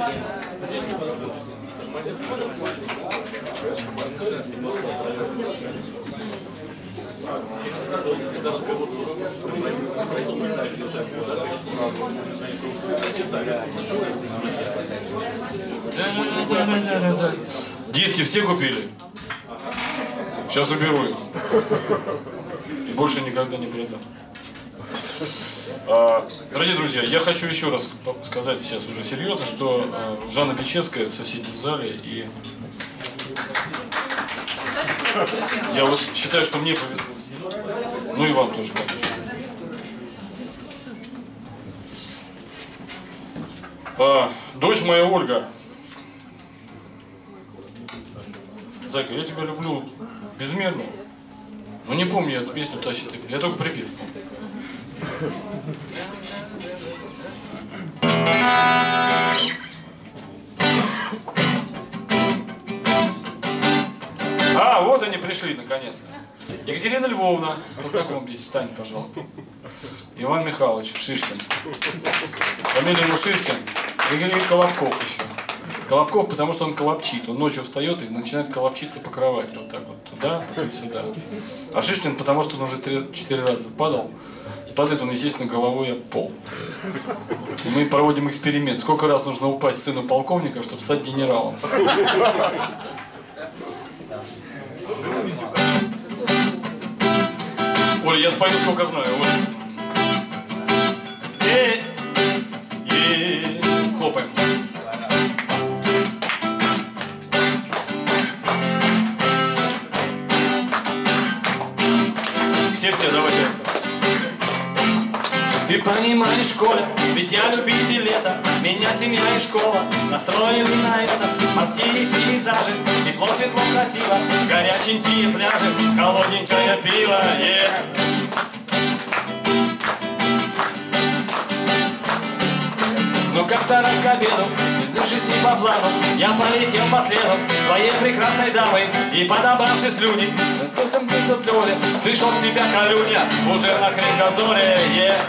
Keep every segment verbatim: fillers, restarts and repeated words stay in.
Диски все купили? Сейчас уберу их. И больше никогда не передам. А, дорогие друзья, я хочу еще раз сказать сейчас уже серьезно, что а, Жанна Бичевская в соседнем зале, и я вот считаю, что мне повезло. Ну и вам тоже, конечно. А, дочь моя Ольга. Зайка, я тебя люблю безмерно. Но не помню я эту песню «Тащит». Я только припев. А, вот они пришли наконец-то. Екатерина Львовна, познакомьтесь, встань, пожалуйста. Иван Михайлович Шишкин. Фамилия его Шишкин. Игорь Колобков еще. Колобков, потому что он колобчит. Он ночью встает и начинает колобчиться по кровати. Вот так вот. Туда, потом сюда. А Шишкин, потому что он уже четыре раза падал. Падает он, естественно, головой об пол. И мы проводим эксперимент. Сколько раз нужно упасть сыну полковника, чтобы стать генералом? Оля, я спою, сколько знаю. Оля. Э, э, хлопаем. Все-все, давайте. Ты понимаешь, Коля, ведь я любитель лета. Меня семья и школа настроены на это. Морские пейзажи, тепло, светло, красиво. Горяченькие пляжи, холодненькое пиво, yeah. Но как-то раз к обеду, вернувшись не по плану, я полетел по следу своей прекрасной дамы. И подобравшись люди, пришел в себя Колюня уже на кругозоре, yeah.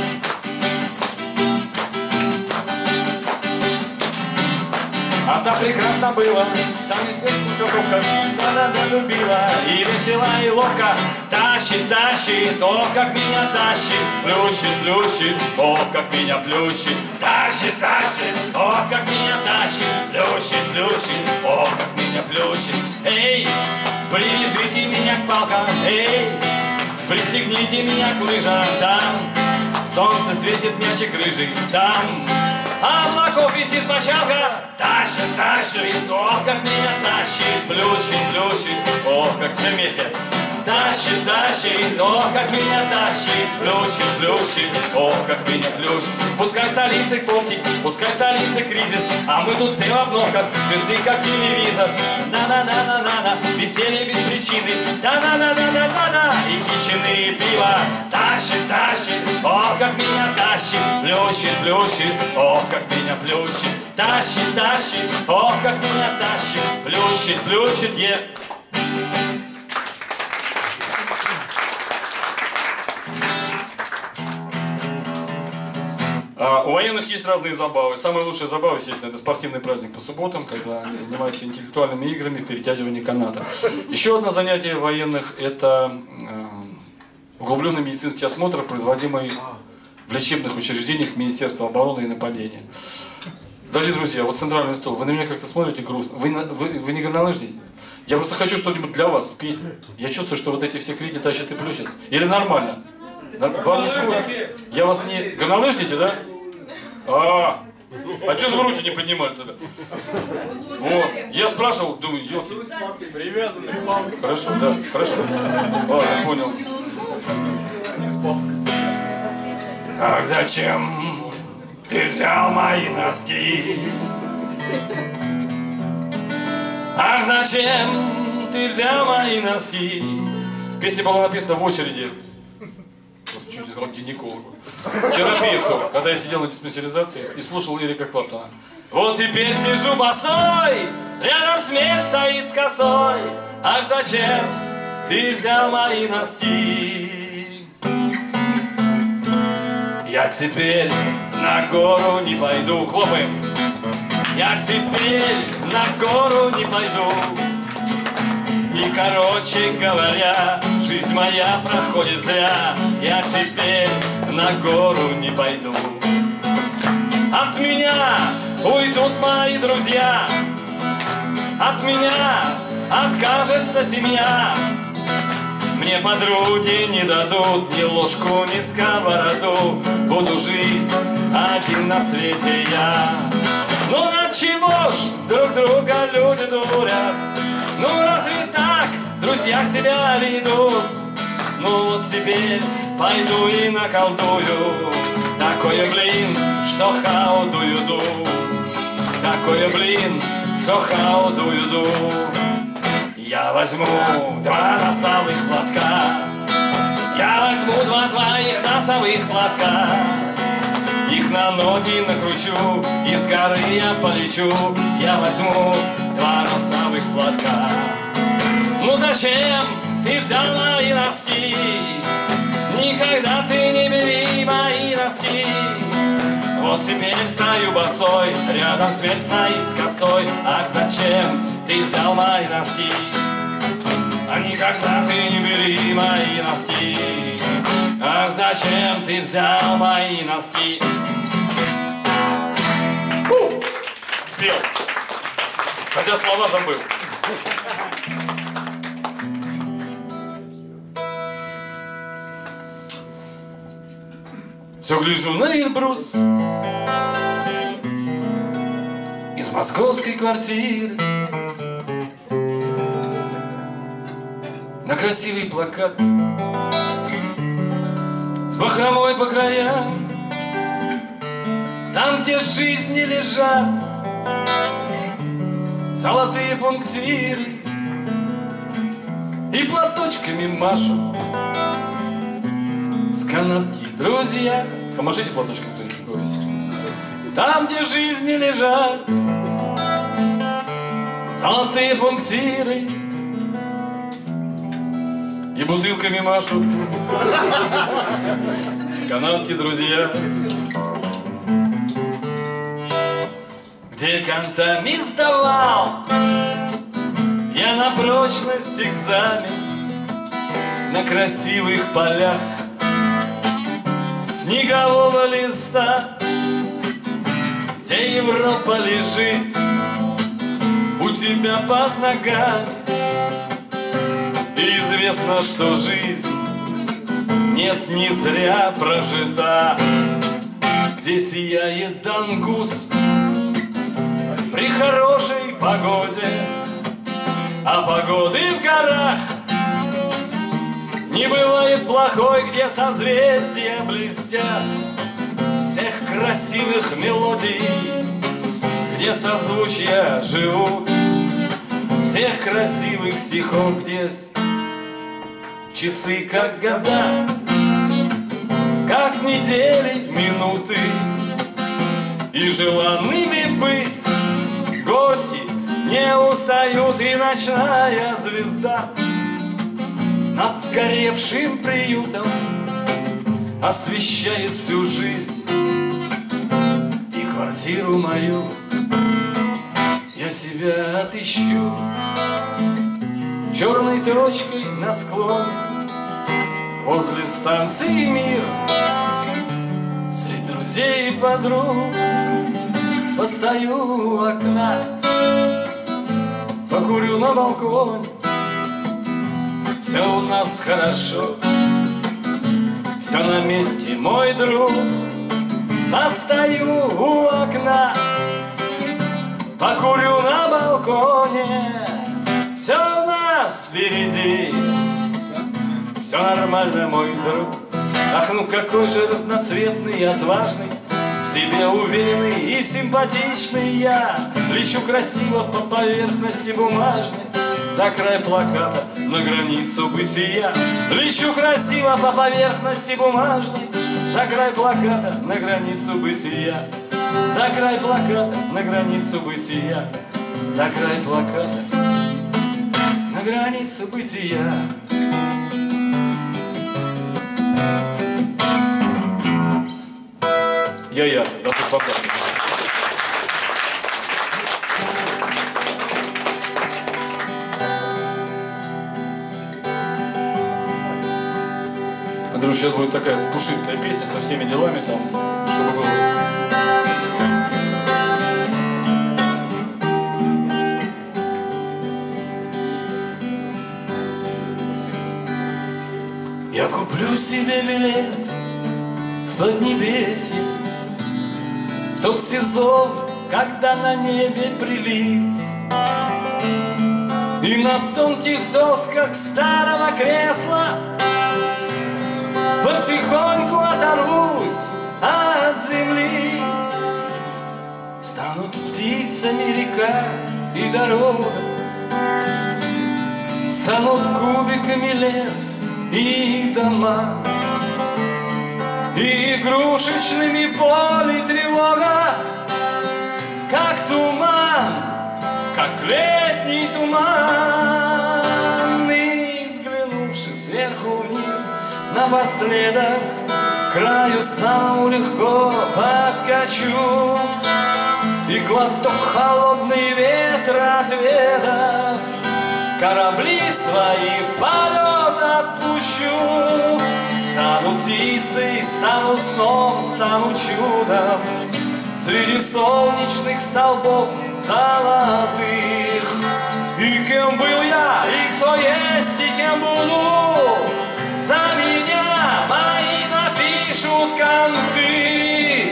А там прекрасно было, там и всех кругов, да-да-да, любила. И весела, и ловко, тащит, тащит, о, как меня тащит, плющит, плющит, о, как меня плющит, тащит, тащит, о, как меня тащит, плющит, плющит, о, как меня плющит. Эй, привяжите меня к палкам, эй, пристегните меня к лыжам, там солнце светит, мячик рыжий, там облаков висит мочалка, тащит, тащит, ох, как меня тащит, плющит, плющит, ох, как все вместе. Тащит, тащит, ох, как меня тащит, плющит, плющит, ох, как меня плющит. Пускай столицы попки, пускай столицы кризис, а мы тут все в обновках, цветы как телевизор. На-на-на-на-на-на, веселье без причины, да-на-на-на-на-на-на, и хичины, и пиво. Тащит, тащит, ох, как меня тащит, плющит, плющит, ох, как меня плющит. Тащит, тащит, ох, как меня тащит, плющит, плющит, е. А, у военных есть разные забавы. Самая лучшая забава, естественно, это спортивный праздник по субботам, когда они занимаются интеллектуальными играми в перетягивании каната. Еще одно занятие военных – это э, углубленный медицинский осмотр, производимый в лечебных учреждениях Министерства обороны и нападения. Дорогие друзья, вот центральный стол. Вы на меня как-то смотрите грустно. Вы, вы, вы не горнолыжник? Я просто хочу что-нибудь для вас спеть. Я чувствую, что вот эти все крики тащат и плющат. Или нормально? Вам не сходит? Я вас не... Горнолыжники, да? А, а что же вы руки не поднимали тогда? Вот. Я спрашивал, думаю, ёлки. Привязаны к палке. Хорошо, да, хорошо. Ладно, понял. Ах, зачем ты взял мои носки? Ах, зачем ты взял мои носки? Песня была написана в очереди. Чуть из гинекологу. Терапевту, когда я сидел на диспансеризации и слушал Эрика Клэптона. Вот теперь сижу босой, рядом смерть стоит с косой. Ах, зачем ты взял мои носки? Я теперь на гору не пойду. Хлопаем. Я теперь на гору не пойду. И, короче говоря, жизнь моя проходит зря. Я теперь на гору не пойду. От меня уйдут мои друзья, от меня откажется семья. Мне подруги не дадут ни ложку, ни сковороду. Буду жить один на свете я. Ну отчего ж друг друга люди дурят? Ну разве так друзья себя ведут? Ну вот теперь пойду и наколдую такое, блин, что хаудую-ду. Такое, блин, что хаудую-ду. Я возьму два носовых платка, я возьму два твоих носовых платка. Их на ноги накручу, и с горы я полечу. Я возьму два носовых платка. Ну зачем ты взял мои носки? Никогда ты не бери мои носки. Вот теперь стою босой, рядом смерть стоит с косой. Ах, зачем ты взял мои носки? А никогда ты не бери мои носки. Ах, зачем ты взял мои носки? У! Спел. Хотя слова забыл. Все гляжу на Эльбрус из московской квартиры, на красивый плакат с бахромой по краям, там, где жизни лежат золотые пунктиры и платочками машут с канатки друзья. Поможите платочком кто-нибудь повесить. Там, где жизни лежат золотые пунктиры и бутылками машут с канатки друзья. Где кантами сдавал я на прочность экзамен, на красивых полях снегового листа, где Европа лежит у тебя под ногами. И известно, что жизнь нет, не зря прожита. Где сияет Дангус при хорошей погоде, а погоды в горах не бывает плохой, где созвездия блестят всех красивых мелодий, где созвучья живут всех красивых стихов, где часы как года, как недели, минуты, и желанными быть гости не устают, и ночная звезда над сгоревшим приютом освещает всю жизнь. И квартиру мою я себя отыщу черной точкой на склоне возле станции Мир. Среди друзей и подруг постою у окна, покурю на балконе. Все у нас хорошо, все на месте, мой друг. Постою у окна, покурю на балконе. Все у нас впереди, все нормально, мой друг. Ах, ну какой же разноцветный и отважный, в себе уверенный и симпатичный я. Лечу красиво по поверхности бумажной, за край плаката на границу бытия. Лечу красиво по поверхности бумажной, за край плаката на границу бытия. За край плаката на границу бытия. За край плаката на границу бытия. Я-я, да ты спокойно. сейчас будет такая пушистая песня со всеми делами там, чтобы было. Я куплю себе билет в Поднебесье, в тот сезон, когда на небе прилив, и на тонких досках старого кресла потихоньку оторвусь от земли. Станут птицами река и дорога, станут кубиками лес и дома, и игрушечными поле тревога, как туман, как летний туман. И взглянувши сверху вниз, напоследок к краю саму легко подкачу, и глоток холодный ветра отведав, корабли свои в полет отпущу. Стану птицей, стану сном, стану чудом среди солнечных столбов золотых. И кем был я, и кто есть, и кем буду, за меня мои напишут канты.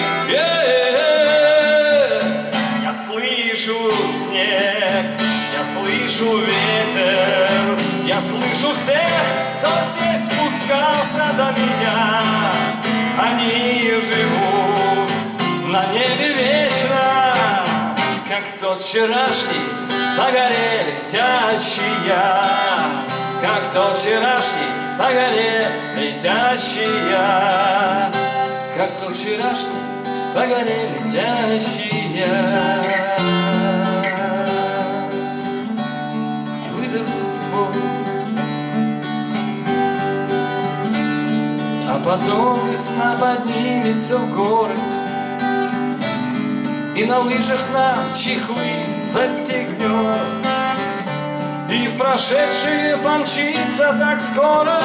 Я слышу снег, я слышу ветер, я слышу всех, кто здесь спускался до меня. Они живут на небе вечно, как тот вчерашний по горе летящий я, как тот вчерашний по горе летящий я, как тот вчерашний по горе летящий я. Выдох твой, а потом весна поднимется в горы, и на лыжах нам чехлы застегнет, и в прошедшие помчится так скоро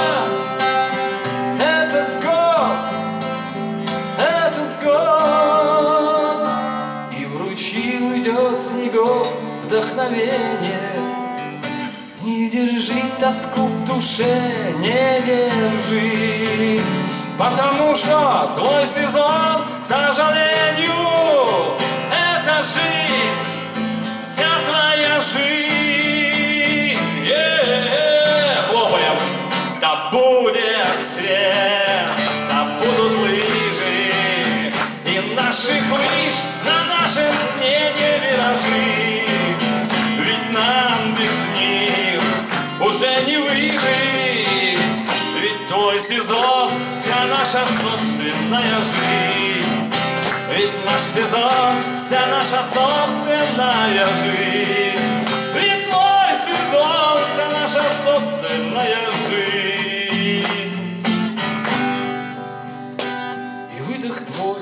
этот год, этот год. И в ручьи уйдет снегов вдохновение. Не держи тоску в душе, не держи, потому что твой сезон, к сожалению, это жизнь, вся твоя жизнь. Е-е-е, хлопаем. Да будет свет, да будут лыжи, и наших лыж на нашем снеге виражи. Ведь нам без них уже не выжить, ведь твой сезон — вся наша собственная жизнь. Ведь наш сезон — вся наша собственная жизнь. Ведь твой сезон — вся наша собственная жизнь. И выдох твой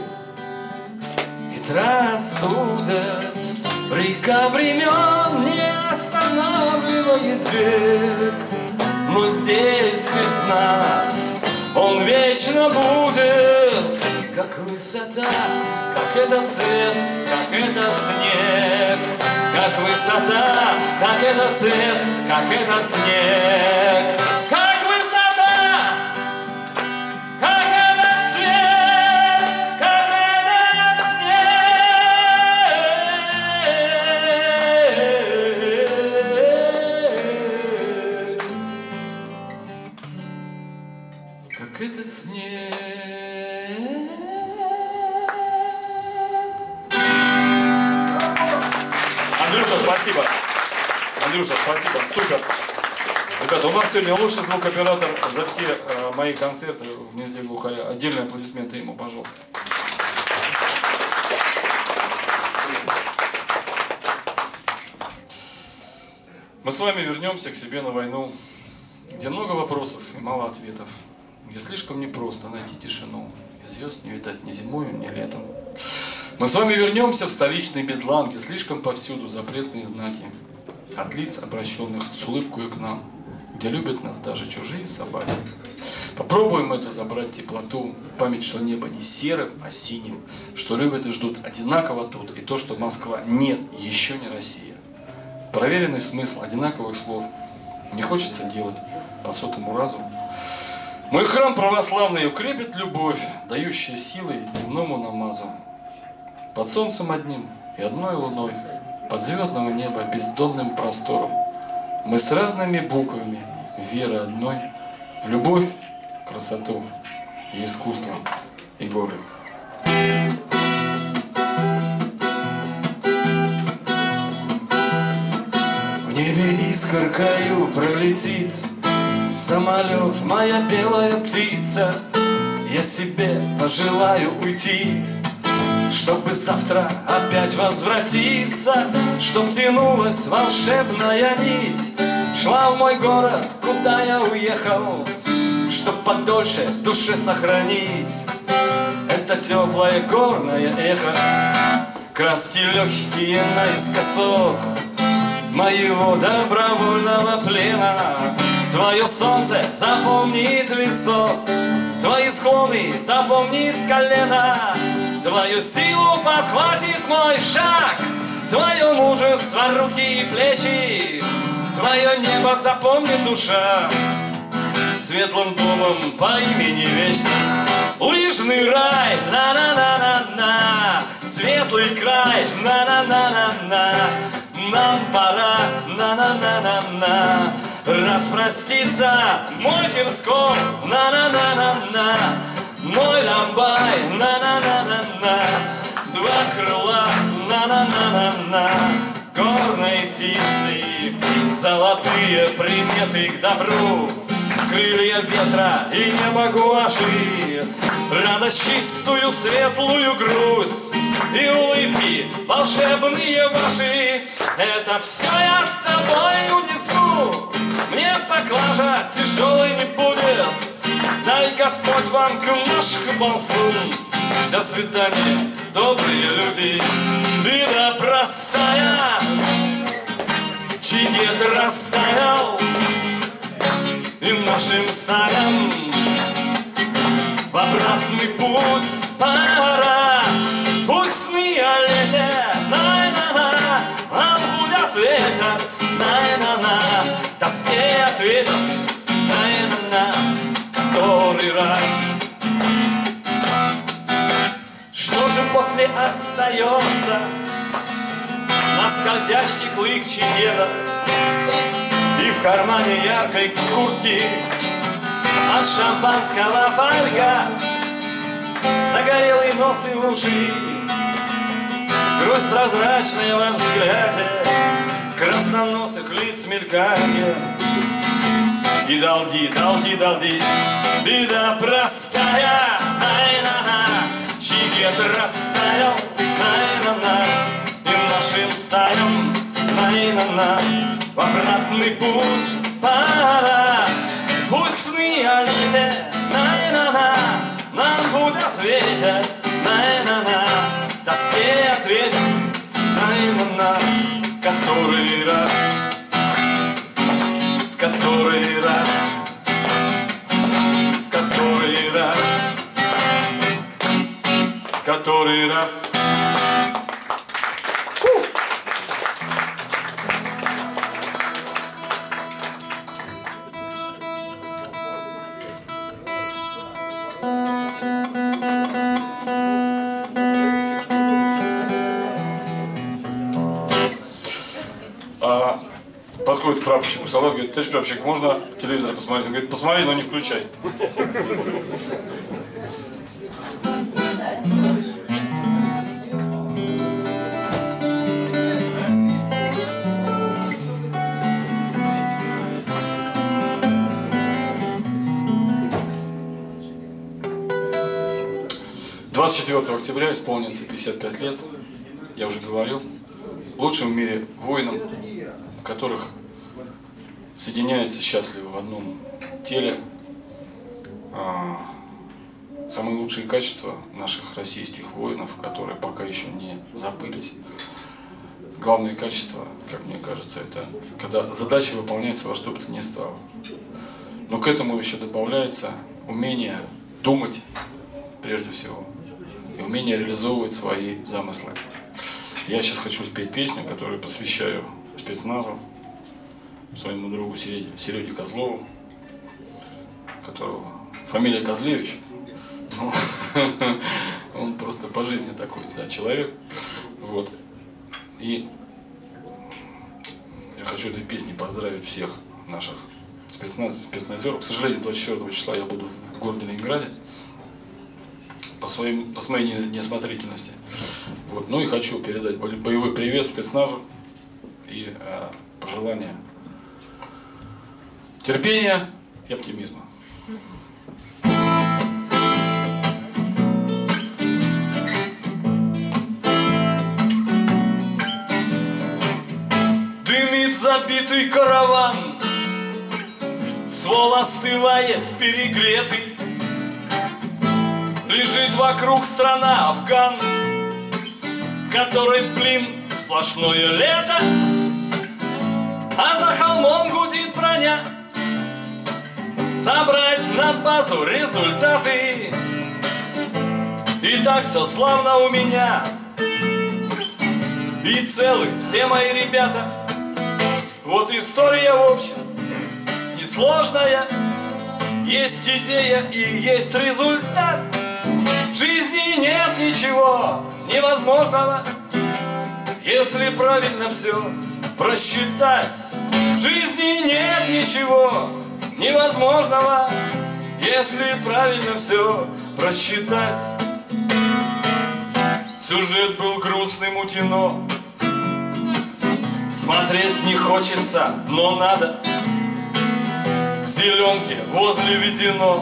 ветра остудят, река времен не останавливает бег. Но здесь без нас он вечно будет, как высота, как этот цвет, как этот снег. Как высота, как этот цвет, как этот снег. Как высота, как этот цвет, как этот снег. Как этот снег. Андрюша, спасибо. Андрюша, спасибо, супер. Ребята, у нас сегодня лучший звукооператор за все э, мои концерты в «Гнезде глухаря». Отдельные аплодисменты ему, пожалуйста. Мы с вами вернемся к себе на войну, где много вопросов и мало ответов, где слишком непросто найти тишину, и звезд не видать ни зимой, ни летом. Мы с вами вернемся в столичный бедлам, где слишком повсюду запретные знаки от лиц, обращенных с улыбкой к нам. где любят нас даже чужие собаки. Попробуем эту забрать теплоту, память, что небо не серым, а синим, что любят и ждут одинаково тут, и то, что Москва нет, еще не Россия. Проверенный смысл одинаковых слов не хочется делать по сотому разу. Мой храм православный укрепит любовь, дающая силы дневному намазу. Под солнцем одним и одной луной, под звездного неба бездонным простором, мы с разными буквами веры одной в любовь, красоту и искусство, и горы. В небе искоркою пролетит самолет, моя белая птица. Я себе пожелаю уйти, чтобы завтра опять возвратиться, чтоб тянулась волшебная нить, шла в мой город, куда я уехал, чтоб подольше душе сохранить это теплое горное эхо, краски легкие наискосок моего добровольного плена. Твое солнце запомнит висок, твои склоны запомнит колено, твою силу подхватит мой шаг, твое мужество, руки и плечи, твое небо запомнит душа. Светлым домом по имени Вечность, лыжный рай, на-на-на-на-на, светлый край, на-на-на-на-на, нам пора, на-на-на-на-на, распроститься мой Тверской, на-на-на-на-на, мой Донбай, на-на-на-на-на, два крыла, на-на-на-на-на, горной птицы, золотые приметы к добру, крылья ветра и небо гуаши, радость чистую, светлую грусть и улыбки волшебные ваши. Это все я с собой унесу, мне поклажа тяжелой не будет. Дай Господь вам кумаш хбалсун. До свидания, добрые люди. Беда простая, чей дед растаял, и нашим стаям в обратный путь пора. Пусть летят, най-на-на, нам куда светят, най-на-на, тоске ответят, най-на-на, который раз. Что же после остается на скользящий клык чьеда и в кармане яркой куртки от шампанского фольга, загорелый нос и уши, грусть прозрачная во взгляде, красноносых лиц мельканье. И долги, долги, долги, беда простая, най-на-на, чей дед растаял, най-на-на, и нашим стаям, най-на-на, в обратный путь пора. Пусть сны о лете, най-на-на, нам куда светят, най-на-на, тоске ответят, най-на-на, который раз, в который раз, в который раз, в который раз. Подходит к прапорщику солдат, говорит: товарищ прапорщик, можно телевизор посмотреть? Он говорит: посмотри, но не включай. двадцать четвёртого октября исполнится пятьдесят пять лет, я уже говорил, лучшим в мире воинам, которых соединяется счастливо в одном теле а, самые лучшие качества наших российских воинов, которые пока еще не забылись. главное качество, как мне кажется, это когда задача выполняется во что бы то ни стало. Но к этому еще добавляется умение думать, прежде всего, и умение реализовывать свои замыслы. Я сейчас хочу спеть песню, которую посвящаю спецназу, своему другу Сереге Козлову, которого фамилия Козлевич. Ну, он просто по жизни такой, да, человек. Вот. И я хочу этой песней поздравить всех наших спецназ, спецназеров. К сожалению, двадцать четвёртого числа я буду в городе Ленинграде по, своим, по своей неосмотрительности. Вот. Ну и хочу передать боевой привет спецназу и э, пожелания терпения и оптимизма. Дымит забитый караван, ствол остывает перегретый, лежит вокруг страна Афган, в которой, блин, сплошное лето, а за холмом гудит броня. Забрать на базу результаты, и так все славно у меня, и целы все мои ребята. Вот история в общем несложная, есть идея и есть результат. В жизни нет ничего невозможного, если правильно все просчитать. В жизни нет ничего невозможного, если правильно все просчитать. Сюжет был грустным у кино, смотреть не хочется, но надо. В зеленке возле Ведено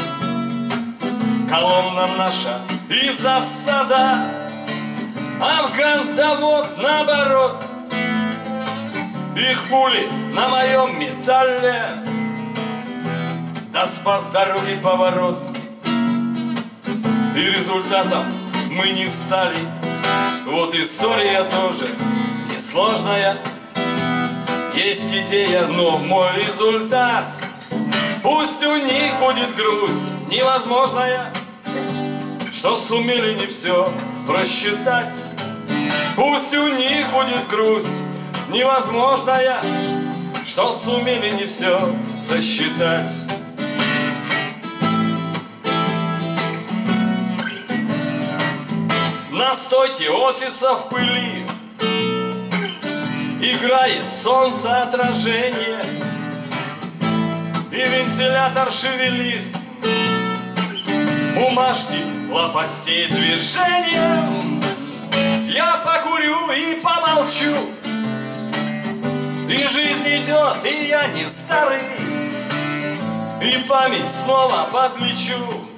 колонна наша и засада. Афган, да вот наоборот, их пули на моем металле, да спас дороги поворот. И результатом мы не стали. Вот история тоже несложная, есть идея, но мой результат. Пусть у них будет грусть невозможная, что сумели не все просчитать. Пусть у них будет грусть невозможная, что сумели не все сосчитать. На стойке офиса в пыли играет солнцеотражение, и вентилятор шевелит бумажки лопастей движением. Я покурю и помолчу, и жизнь идет, и я не старый, и память снова подлечу.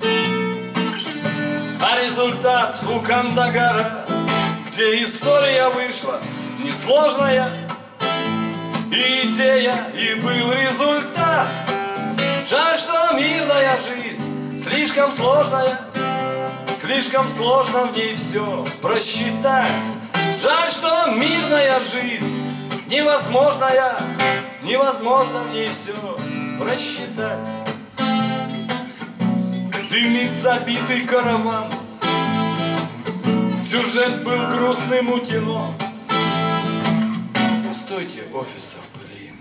А результат у Кандагара, где история вышла несложная, и идея, и был результат. Жаль, что мирная жизнь слишком сложная, слишком сложно в ней все просчитать. Жаль, что мирная жизнь невозможная, невозможно в ней все просчитать. Дымит забитый караван, сюжет был грустным у кино. На стойке офиса в пыли.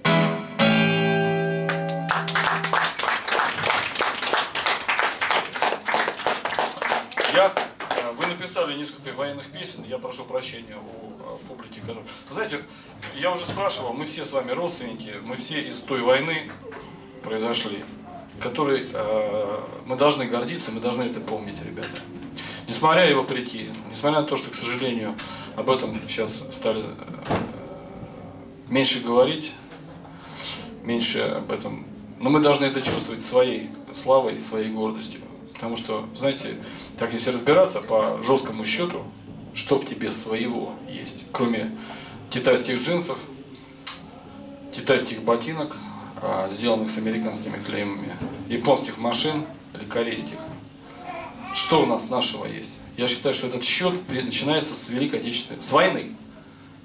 Я, вы написали несколько военных песен, я прошу прощения у публики. Вы знаете, я уже спрашивал, мы все с вами родственники, мы все из той войны произошли, которой э, мы должны гордиться, мы должны это помнить, ребята. Несмотря и вопреки, несмотря на то, что, к сожалению, об этом сейчас стали э, меньше говорить, меньше об этом, но мы должны это чувствовать своей славой, своей гордостью. Потому что, знаете, так если разбираться по жесткому счету, что в тебе своего есть, кроме китайских джинсов, китайских ботинок, сделанных с американскими клеймами, японских машин или корейских. Что у нас нашего есть? Я считаю, что этот счет начинается с Великой Отечественной, с войны.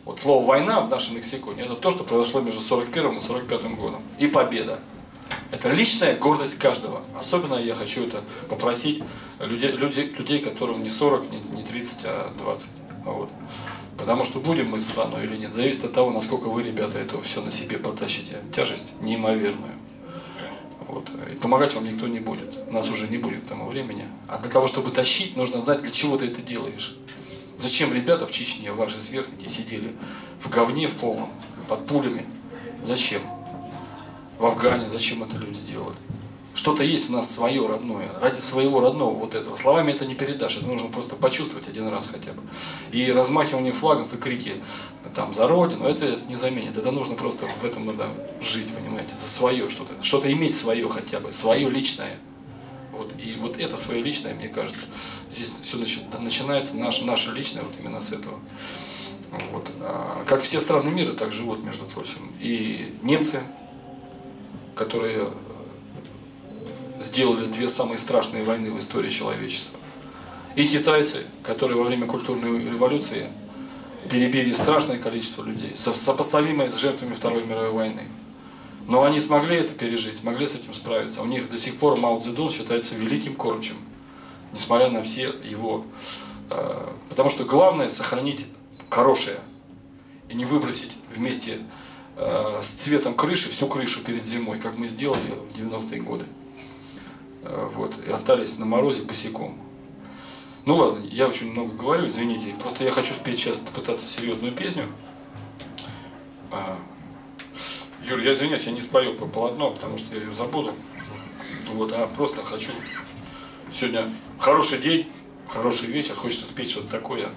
Вот слово «война» в нашем лексиконе – это то, что произошло между сорок первым и сорок пятым годом. И победа. Это личная гордость каждого. Особенно я хочу это попросить людей, людей, людей которым не сорок, не тридцать, а двадцать. Вот. Потому что будем мы страной или нет, зависит от того, насколько вы, ребята, это все на себе потащите. Тяжесть неимоверную. Вот. И помогать вам никто не будет. Нас уже не будет к тому времени. А для того, чтобы тащить, нужно знать, для чего ты это делаешь. Зачем ребята в Чечне, ваши сверстники, сидели в говне в полном, под пулями? Зачем? В Афгане зачем это люди делали? Что-то есть у нас свое родное, ради своего родного вот этого. Словами это не передашь, это нужно просто почувствовать один раз хотя бы. И размахивание флагов и крики там за Родину, это не заменит. Это нужно просто, в этом надо жить, понимаете, за свое что-то. Что-то иметь свое хотя бы, свое личное. Вот. И вот это свое личное, мне кажется, здесь все начинается, наше, наше личное вот именно с этого. Вот. А как все страны мира так живут, между прочим. И немцы, которые сделали две самые страшные войны в истории человечества. И китайцы, которые во время культурной революции перебили страшное количество людей, сопоставимое с жертвами Второй мировой войны. Но они смогли это пережить, смогли с этим справиться. У них до сих пор Мао Цзэдун считается великим корчем, несмотря на все его... Э, потому что главное сохранить хорошее и не выбросить вместе э, с цветом крыши всю крышу перед зимой, как мы сделали в девяностые годы. Вот, и остались на морозе босиком. Ну ладно, я очень много говорю, извините. Просто я хочу спеть сейчас, попытаться серьезную песню. А, Юр, я извиняюсь, я не спою по полотно, потому что я ее забуду. Вот, а просто хочу... Сегодня хороший день, хороший вечер, хочется спеть что-то такое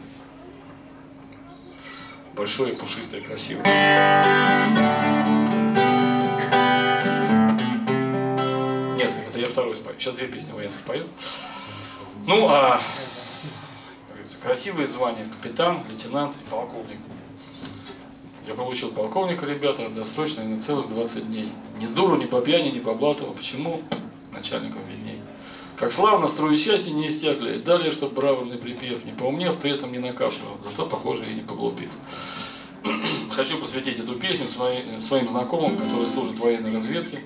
большое, пушистое, красивое. Я второй спою. Сейчас две песни военных спою. Ну, а красивые звания: капитан, лейтенант и полковник. Я получил полковника, ребята, досрочно и на целых двадцать дней. Ни с дуру, ни по пьяни, ни по блату. Почему? Начальникам видней. Как славно, струи счастья не иссякли. Далее, чтоб бравурный припев, не поумнев, при этом не накапливал. Зато, похоже, и не поглупив. Хочу посвятить эту песню своим, своим знакомым, которые служат в военной разведке.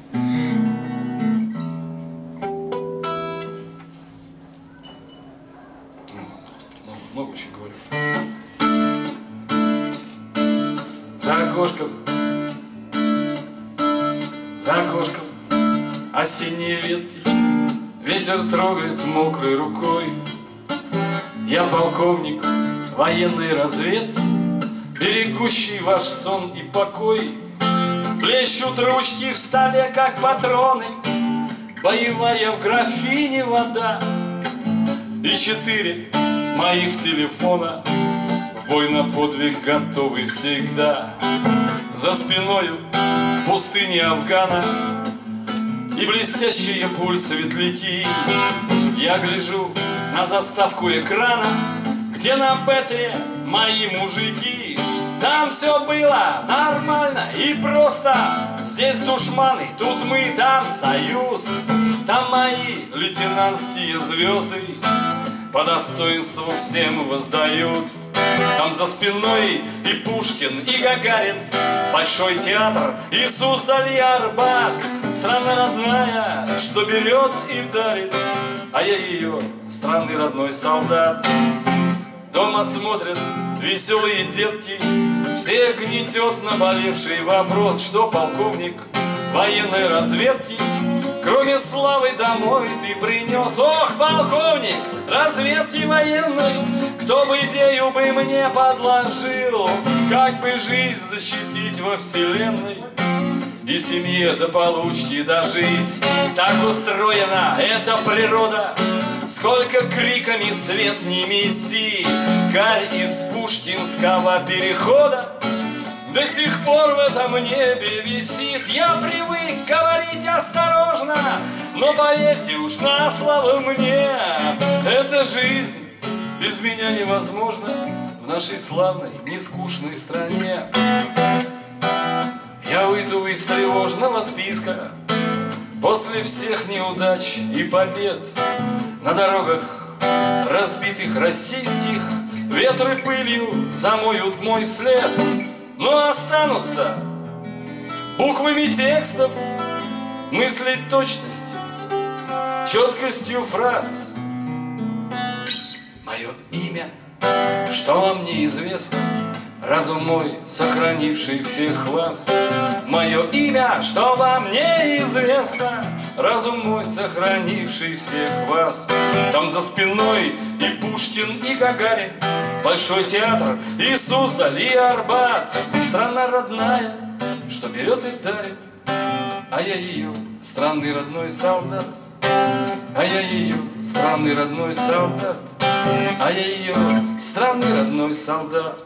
Много очень говорю. За окошком, за окошком осенние ветки, ветер трогает мокрой рукой. Я полковник военной разведки, берегущий ваш сон и покой. Плещут ручки в столе, как патроны, боевая в графине вода. И четыре моих телефона в бой на подвиг готовы всегда. За спиною пустыни Афгана и блестящие пульсветляки. Я гляжу на заставку экрана, где на Петре мои мужики. Там все было нормально и просто. Здесь душманы, тут мы, там союз. Там мои лейтенантские звезды по достоинству всем воздают. Там за спиной и Пушкин, и Гагарин, Большой театр, и Суздаль, и Арбат. Страна родная, что берет и дарит, а я ее, страны родной солдат. Дома смотрят веселые детки, всех гнетет наболевший вопрос, что полковник военной разведки, кроме славы домой ты принес. Ох, полковник разведки военной, кто бы идею бы мне подложил, как бы жизнь защитить во вселенной и семье до получки дожить. Так устроена эта природа, сколько криками свет не меси. Гарь из пушкинского перехода до сих пор в этом небе висит. Я привык говорить осторожно, но поверьте уж на слово мне, эта жизнь без меня невозможна в нашей славной, нескучной стране. Я уйду из тревожного списка после всех неудач и побед на дорогах разбитых российских, ветры пылью замоют мой след, но останутся буквами текстов мысли точностью, четкостью фраз. Мое имя, что вам неизвестно, разум мой, сохранивший всех вас. Мое имя, что вам неизвестно, разум мой, сохранивший всех вас. Там за спиной и Пушкин, и Гагарин, Большой театр, и Суздаль, и Арбат. Страна родная, что берет и дарит, а я ее странный родной солдат. А я ее странный родной солдат. А я ее странный родной солдат.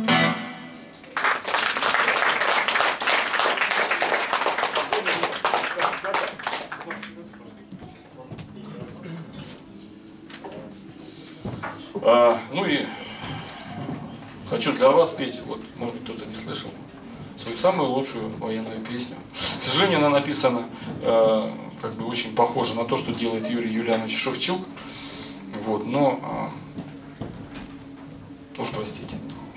А, ну и хочу для вас петь, вот, может быть, кто-то не слышал, свою самую лучшую военную песню. К сожалению, она написана э, как бы очень похоже на то, что делает Юрий Юлианович Шевчук. Вот, но э, уж простите.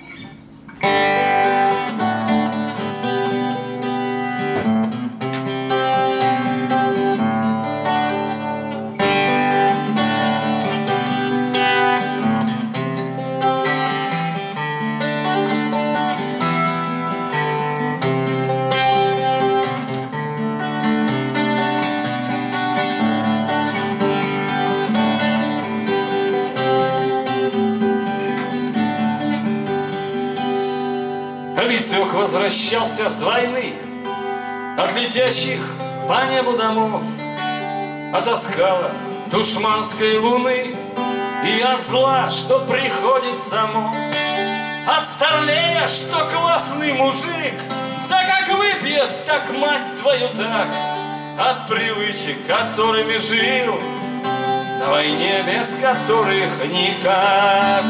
Витек возвращался с войны от летящих по небу домов, от оскала душманской луны и от зла, что приходит само, от старлея, что классный мужик, да как выпьет, так мать твою так, от привычек, которыми жил, на войне без которых никак.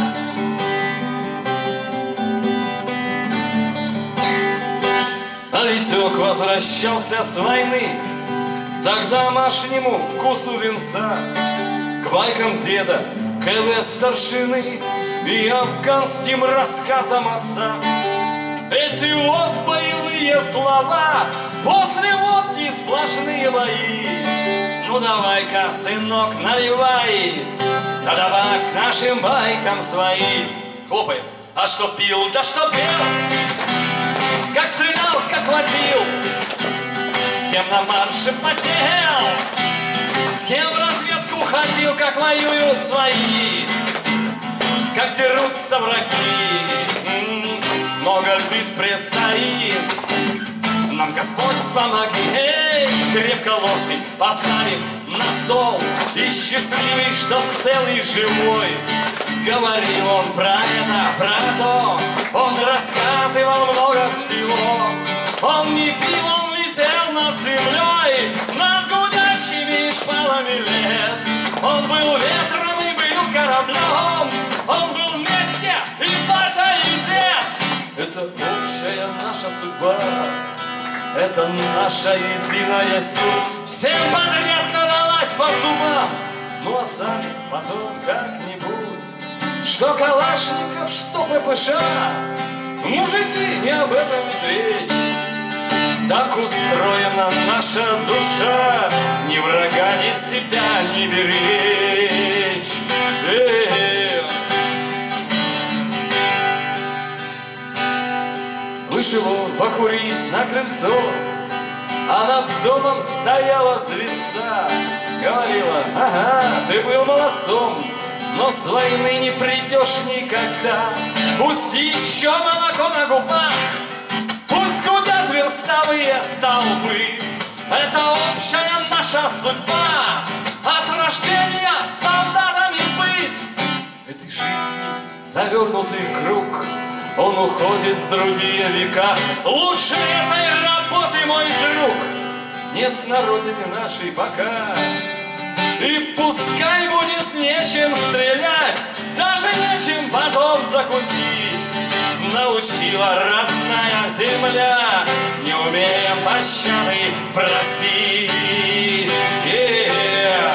А Витек возвращался с войны к домашнему вкусу винца, к байкам деда, КВ старшины и афганским рассказам отца. Эти вот боевые слова, после водки сплошные бои. Ну давай-ка, сынок, наливай, да добавь к нашим байкам свои. Хлопаем. А что пил, да что пел, как стрелял, как водил, с кем на марше потел, с кем в разведку ходил, как воюют свои, как дерутся враги. Много бит предстоит, нам Господь помоги. Эй, крепко локти поставив на стол, и счастливый, что целый живой. Говорил он про это, про то, он рассказывал много всего. Он не пил, он летел над землей, над гудящими шпалами лет. Он был ветром и был кораблем, он был вместе и батя, и дед. Это общая наша судьба, это наша единая суть. Всем подряд надавать по зубам, ну а сами потом как-нибудь. Что Калашников, что ППШ, мужики, не об этом ведь речь. Так устроена наша душа, ни врага, ни себя не беречь. Эх. Вышел он покурить на крыльцо, а над домом стояла звезда. Говорила: ага, ты был молодцом, но с войны не придешь никогда. Пусть еще молоко на губах, пусть гудят верстовые столбы. Это общая наша судьба, от рождения солдатами быть. Этой жизни завернутый круг, он уходит в другие века. Лучше этой работы, мой друг, нет на родине нашей пока. И пускай будет нечем стрелять, даже нечем потом закусить. Научила родная земля, не умея пощады просить. Yeah.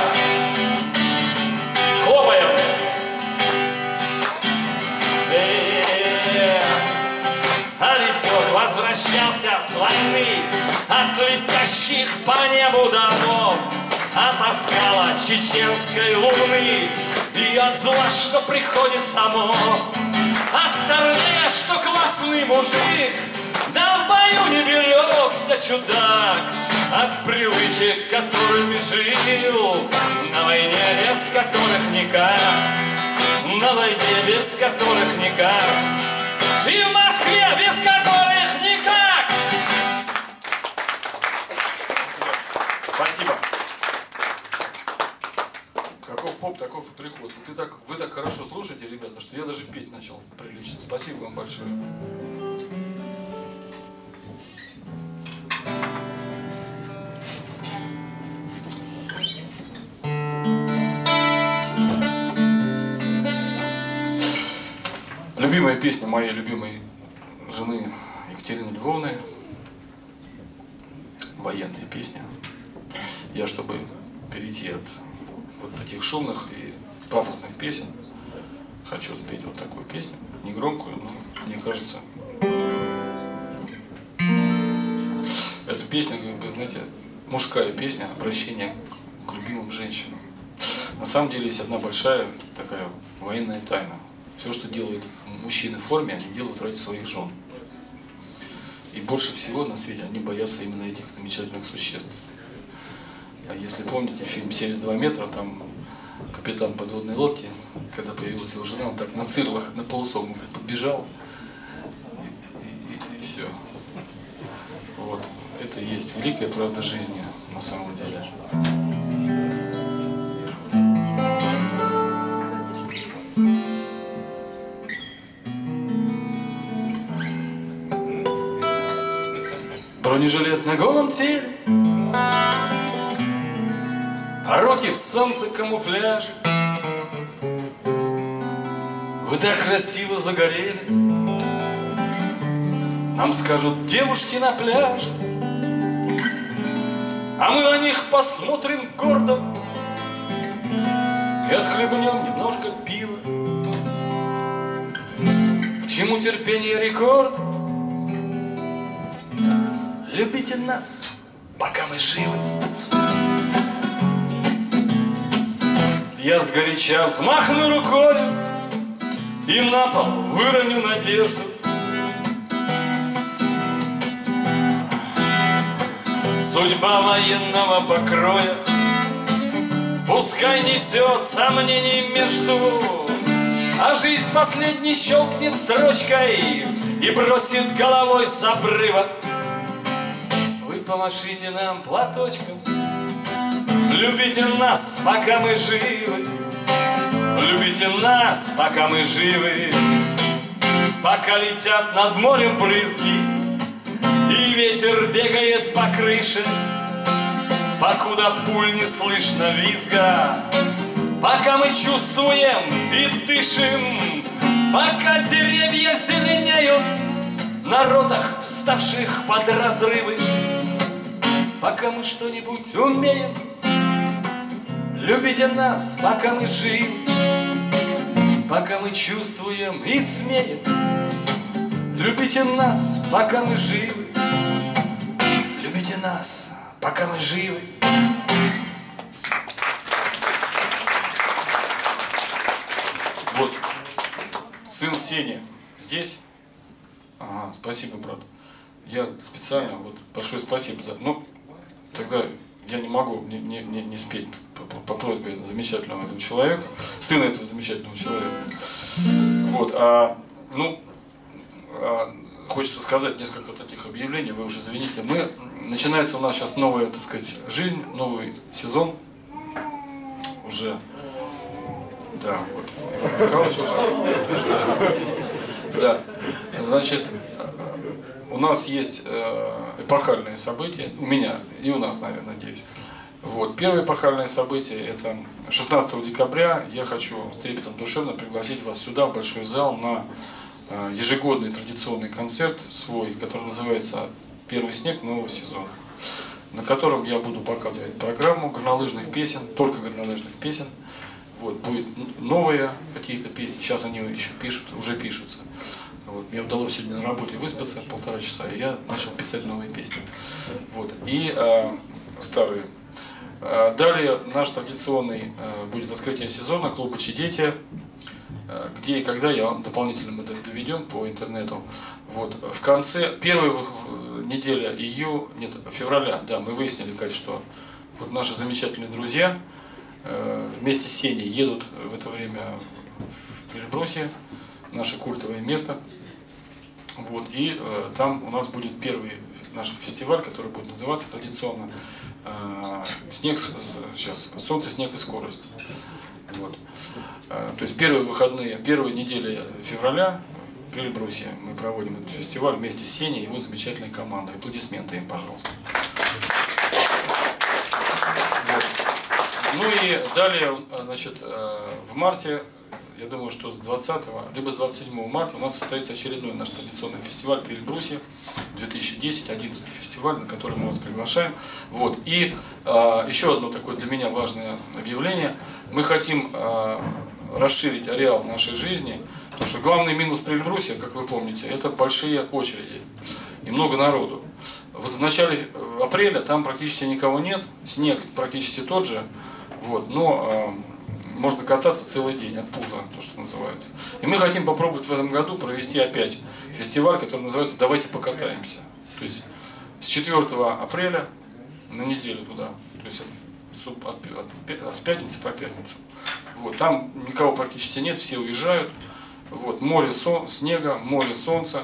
А Витек возвращался с войны от летящих по небу домов, от оскала чеченской луны и от зла, что приходит само. Оставляя, что классный мужик, да в бою не берегся чудак от привычек, которыми жил, на войне без которых никак, на войне без которых никак, и в Москве без которых никак. Спасибо. Каков поп, таков и приход. Вы так, вы так хорошо слушаете, ребята, что я даже петь начал прилично. Спасибо вам большое. Любимая песня моей любимой жены Екатерины Львовны. Военная песня. Я, чтобы перейти от вот таких шумных и пафосных песен, хочу спеть вот такую песню. Не громкую, но мне кажется, эта песня, как бы, знаете, мужская песня, обращение к любимым женщинам. На самом деле есть одна большая такая военная тайна. Все, что делают мужчины в форме, они делают ради своих жен. И больше всего на свете они боятся именно этих замечательных существ. А если помните фильм «семьдесят два метра», там капитан подводной лодки, когда появилась его жена, он так на цирлах, на полусогнутых подбежал, и, и, и, и все. Вот. Это и есть великая правда жизни на самом деле. Бронежилет на голом теле, а руки в солнце камуфляже. Вы так красиво загорели, нам скажут девушки на пляже, а мы на них посмотрим гордо и отхлебнем немножко пива. К чему терпение рекорда? Любите нас, пока мы живы. Я сгоряча взмахну рукой и на пол выроню надежду. Судьба военного покроя пускай несет сомнений между, а жизнь последней щелкнет строчкой и бросит головой с обрыва. Вы помашите нам платочком, любите нас, пока мы живы. Любите нас, пока мы живы. Пока летят над морем брызги и ветер бегает по крыше, покуда пуль не слышно визга, пока мы чувствуем и дышим, пока деревья зеленеют на ротах, вставших под разрывы, пока мы что-нибудь умеем. Любите нас, пока мы живы, пока мы чувствуем и смеем. Любите нас, пока мы живы. Любите нас, пока мы живы. Вот, сын Сеня здесь. Ага, спасибо, брат. Я специально, вот, большое спасибо за... Ну, тогда я не могу не, не, не, не спеть по, по, по просьбе замечательного этого человека, сына этого замечательного человека. Вот, а, ну, а, хочется сказать несколько таких объявлений, вы уже извините. Мы, начинается у нас сейчас новая, так сказать, жизнь, новый сезон. Уже, да, вот, Иван Михайлович уже утверждает. Да, значит, у нас есть э, эпохальные события, у меня и у нас, наверное, надеюсь. Вот. Первое эпохальное событие – это шестнадцатого декабря. Я хочу с трепетом душевно пригласить вас сюда, в большой зал, на э, ежегодный традиционный концерт свой, который называется «Первый снег нового сезона», на котором я буду показывать программу горнолыжных песен, только горнолыжных песен. Вот. Будут новые какие-то песни, сейчас они еще пишутся, уже пишутся. Вот. Мне удалось сегодня на работе выспаться полтора часа, и я начал писать новые песни. Вот. И э, старые. Э, далее наш традиционный э, будет открытие сезона клуба «Чидетия», э, где и когда я вам дополнительно мы доведем по интернету. Вот. В конце, первой недели июля, нет, февраля, да, мы выяснили, Кать, что вот наши замечательные друзья э, вместе с Сеней едут в это время в Прильбрусье, наше культовое место. Вот, и э, там у нас будет первый наш фестиваль, который будет называться традиционно э, снег, сейчас, солнце, снег и скорость. Вот. Э, то есть первые выходные, первые недели февраля в Прильбрусье мы проводим этот фестиваль вместе с Сеней и его замечательной командой. Аплодисменты им, пожалуйста. Вот. Ну и далее, значит, э, в марте, я думаю, что с двадцатого, либо с двадцать седьмого марта у нас состоится очередной наш традиционный фестиваль Прильбрусье две тысячи десять, одиннадцатый фестиваль, на который мы вас приглашаем. Вот. И э, еще одно такое для меня важное объявление. Мы хотим э, расширить ареал нашей жизни, потому что главный минус Прильбрусья, как вы помните, это большие очереди и много народу. Вот в начале апреля там практически никого нет, снег практически тот же, вот, но э, можно кататься целый день от пуза, то, что называется. И мы хотим попробовать в этом году провести опять фестиваль, который называется «Давайте покатаемся». То есть с четвёртого апреля на неделю туда, то есть от, от, от, с пятницы по пятницу. Вот, там никого практически нет, все уезжают. Вот, море сон, снега, море солнца.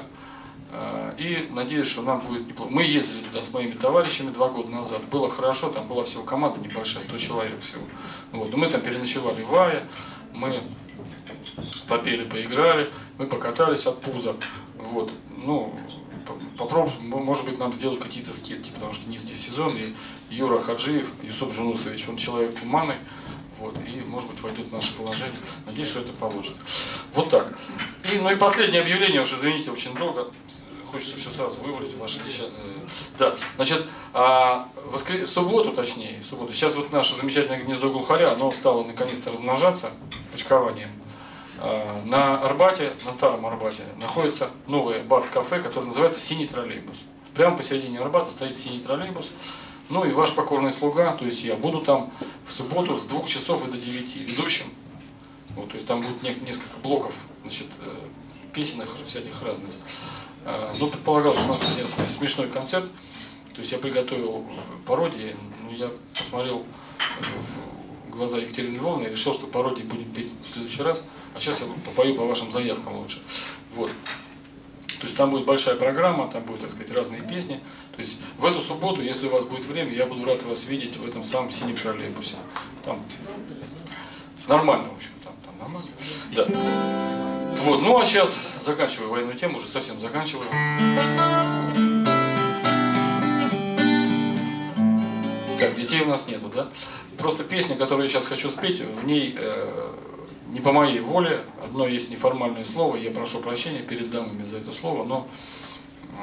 И надеюсь, что нам будет неплохо. Мы ездили туда с моими товарищами два года назад. Было хорошо, там была всего команда небольшая, сто человек всего. Вот. Мы там переночевали в Вае, мы попели, поиграли, мы покатались от пуза. Вот. Ну, попробуем, может быть, нам сделать какие-то скидки, потому что низкий сезон, и Юра Хаджиев, Юсуп Жунусович, он человек гуманный. Вот, и, может быть, войдет в наше положение. Надеюсь, что это получится. Вот так. И, ну и последнее объявление, уж извините, очень долго. Хочется все сразу вывалить в ваши несчастные. Да, значит, а, в воскр... субботу, точнее, в субботу. Сейчас вот наше замечательное гнездо глухаря, оно стало наконец-то размножаться почкованием. А, на Арбате, на Старом Арбате, находится новый бар-кафе, который называется «Синий троллейбус». Прямо посередине Арбата стоит синий троллейбус. Ну и ваш покорный слуга, то есть я буду там в субботу с двух часов и до девяти ведущим. Вот, то есть там будет несколько блоков, значит, песенных всяких разных. Ну, предполагалось, что у нас будет смешной концерт. То есть я приготовил пародии, но я посмотрел в глаза Екатерины Львовны и решил, что пародии будем петь в следующий раз. А сейчас я попою по вашим заявкам лучше. Вот. То есть там будет большая программа, там будут, так сказать, разные песни. То есть в эту субботу, если у вас будет время, я буду рад вас видеть в этом самом синем троллейбусе. Там нормально, в общем, там, там нормально. Да. Вот, ну а сейчас заканчиваю военную тему, уже совсем заканчиваю. Так, детей у нас нету, да? Просто песня, которую я сейчас хочу спеть, в ней э, не по моей воле, одно есть неформальное слово, я прошу прощения перед дамами за это слово, но э,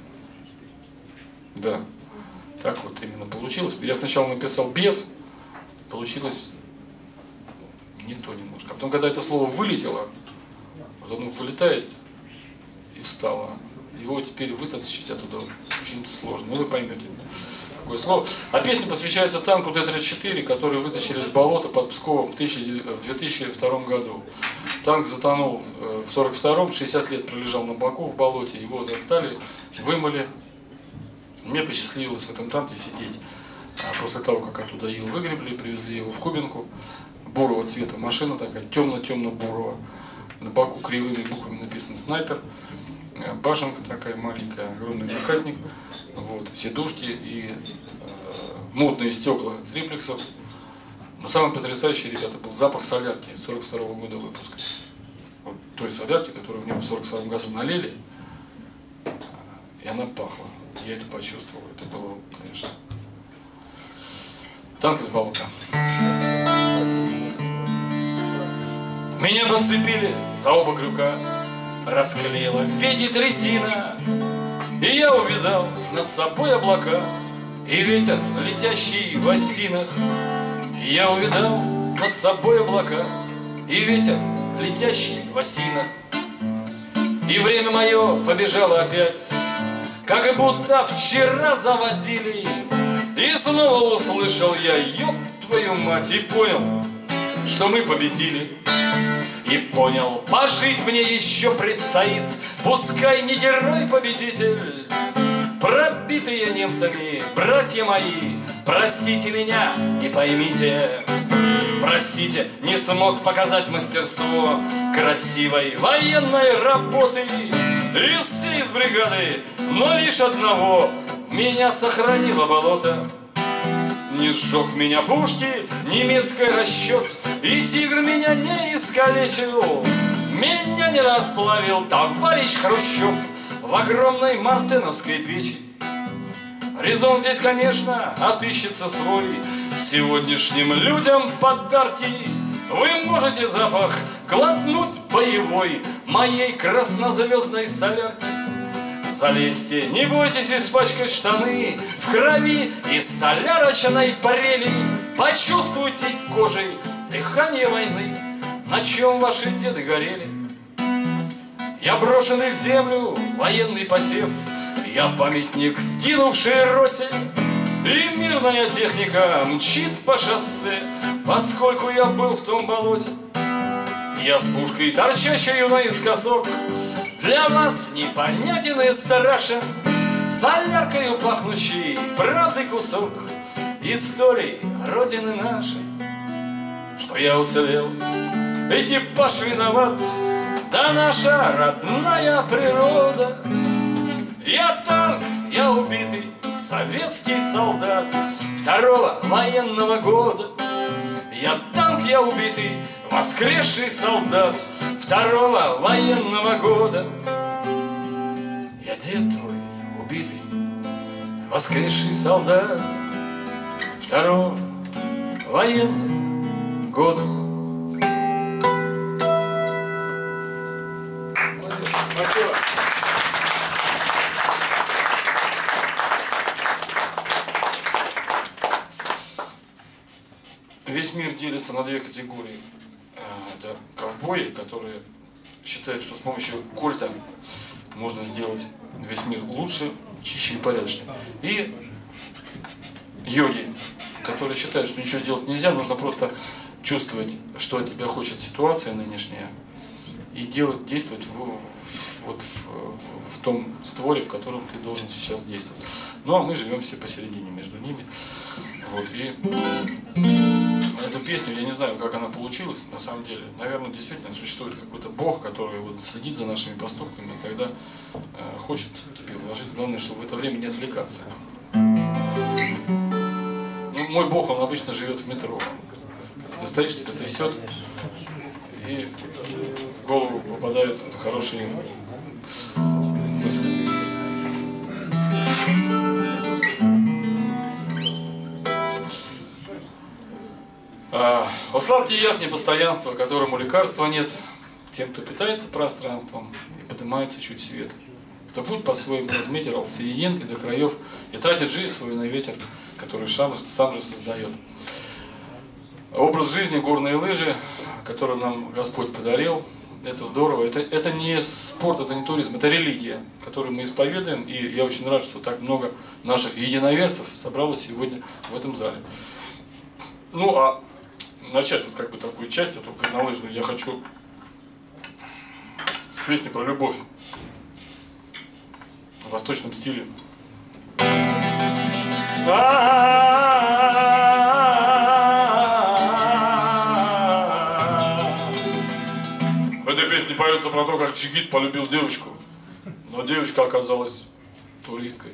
да, так вот именно получилось. Я сначала написал без, получилось не то немножко. А потом, когда это слово вылетело, вот оно вылетает и встало. Его теперь вытащить оттуда очень сложно. Ну вы поймете, какое слово. А песня посвящается танку Т тридцать четыре, который вытащили с болота под Псковом в две тысячи втором году. Танк затонул в сорок втором, шестьдесят лет пролежал на боку в болоте. Его достали, вымыли. Мне посчастливилось в этом танке сидеть. После того, как оттуда ил выгребли, привезли его в Кубинку. Бурого цвета машина такая, темно-темно-бурого. На боку кривыми буквами написано «Снайпер». Башенка такая маленькая, огромный накатник. Вот, сидушки и э, мутные стекла триплексов. Но самый потрясающий, ребята, был запах солярки сорок второго года выпуска. Вот той солярки, которую в нем в сорок втором году налили. И она пахла. Я это почувствовал. Это было, конечно. Танк из болота. Меня подцепили за оба крюка, расклеила ветит резина, и я увидал над собой облака и ветер, летящий в осинах. И я увидал над собой облака и ветер, летящий в осинах. И время мое побежало опять, как будто вчера заводили. И снова услышал я, ёб твою мать, и понял, что мы победили. И понял, пожить мне еще предстоит, пускай не герой-победитель. Пробитые немцами, братья мои, простите меня и поймите. Простите, не смог показать мастерство красивой военной работы из всей из бригады, но лишь одного меня сохранило болото. Не сжег меня пушки, немецкий расчет, и тигр меня не искалечил. Меня не расплавил товарищ Хрущев в огромной мартеновской печи. Резон здесь, конечно, отыщется свой. Сегодняшним людям подарки. Вы можете запах глотнуть боевой моей краснозвездной солярки. Залезьте, не бойтесь испачкать штаны в крови и солярочной парели. Почувствуйте кожей дыхание войны, на чем ваши деды горели. Я брошенный в землю военный посев, я памятник сгинувшей роте, и мирная техника мчит по шоссе, поскольку я был в том болоте. Я с пушкой, торчащей наискосок, для вас непонятен и страшен, соляркою пахнущий правды кусок истории Родины нашей. Что я уцелел, экипаж виноват, да наша родная природа. Я танк, я убитый советский солдат второго военного года. Я танк, я убитый воскресший солдат второго военного года. Я дед твой убитый воскресший солдат второго военного года. Спасибо. Весь мир делится на две категории. Это ковбои, которые считают, что с помощью кольта можно сделать весь мир лучше, чище и порядочнее. И йоги, которые считают, что ничего сделать нельзя, нужно просто чувствовать, что от тебя хочет ситуация нынешняя, и делать, действовать в, в, вот в, в, в том створе, в котором ты должен сейчас действовать. Ну а мы живем все посередине между ними. Вот, и эту песню, я не знаю, как она получилась, на самом деле. Наверное, действительно существует какой-то Бог, который вот следит за нашими поступками, и когда э, хочет тебе вложить. Главное, чтобы в это время не отвлекаться. Ну, мой Бог, он обычно живет в метро. Когда ты стоишь, тебя трясет, и в голову попадают хорошие мысли. Уславьте яд непостоянства, которому лекарства нет, тем, кто питается пространством и поднимается чуть свет, кто путь по-своему разметил циен и до краев и тратит жизнь свою на ветер, который сам, сам же создает. Образ жизни, горные лыжи, который нам Господь подарил, это здорово. Это, это не спорт, это не туризм, это религия, которую мы исповедуем. И я очень рад, что так много наших единоверцев собралось сегодня в этом зале. Ну, а начать вот как бы такую часть, эту горнолыжную, я хочу с песни про любовь в восточном стиле. В этой песне поется про то, как Джигит полюбил девочку, но девочка оказалась туристкой.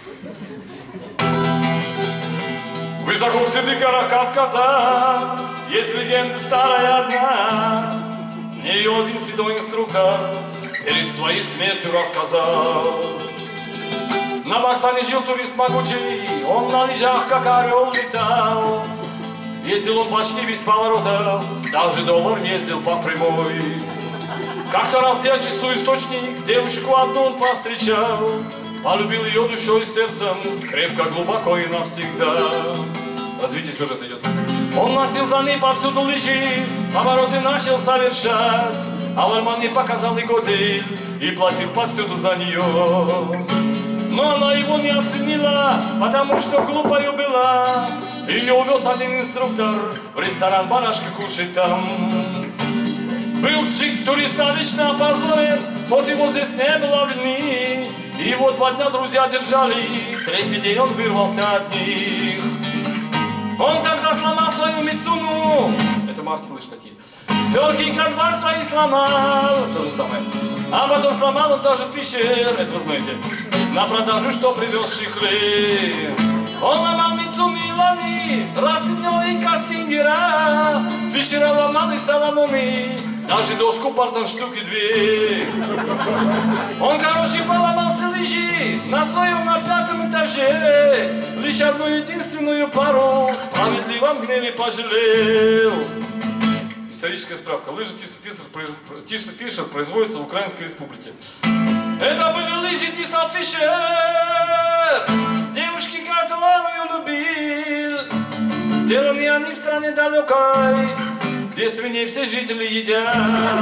Высоко в седых горах Кавказа есть легенда старая одна. Мне один седой инструктор перед своей смертью рассказал. На Баксане жил турист могучий, он на лыжах как орел летал. Ездил он почти без поворотов, даже доллар ездил по прямой. Как-то раз я часу источник, девушку одну он повстречал. Полюбил ее душой и сердцем, крепко, глубоко и навсегда. Развитие сюжета идет. Он носил за ней повсюду лыжи, повороты начал совершать, а Лерман не показал и годель, и платил повсюду за нее. Но она его не оценила, потому что глупою была. Ее увез один инструктор в ресторан барашка кушать там. Был джик-турист навечно опозорен, хоть его здесь не было вины. И его два дня друзья держали, третий день он вырвался от них. Он тогда сломал свою Мицуну, это марки лыж такие. Фёрки два свои сломал, то же самое. А потом сломал он даже Фишер, это вы знаете, на продажу, что привез шихры. Он ломал Мицуны и Ланы, Рассинёва Кастингера, Фишера ломал и Соломоны, даже доску партом штуки две. Он, короче, поломал все лыжи на своем на пятом этаже. Лишь одну единственную пару в справедливом гневе пожалел. Историческая справка. Лыжи Тиса Фишер производятся в Украинской Республике. Это были лыжи Тиса Фишер, девушки, которую любил. Сделаны они в стране далекой, где свиней все жители едят.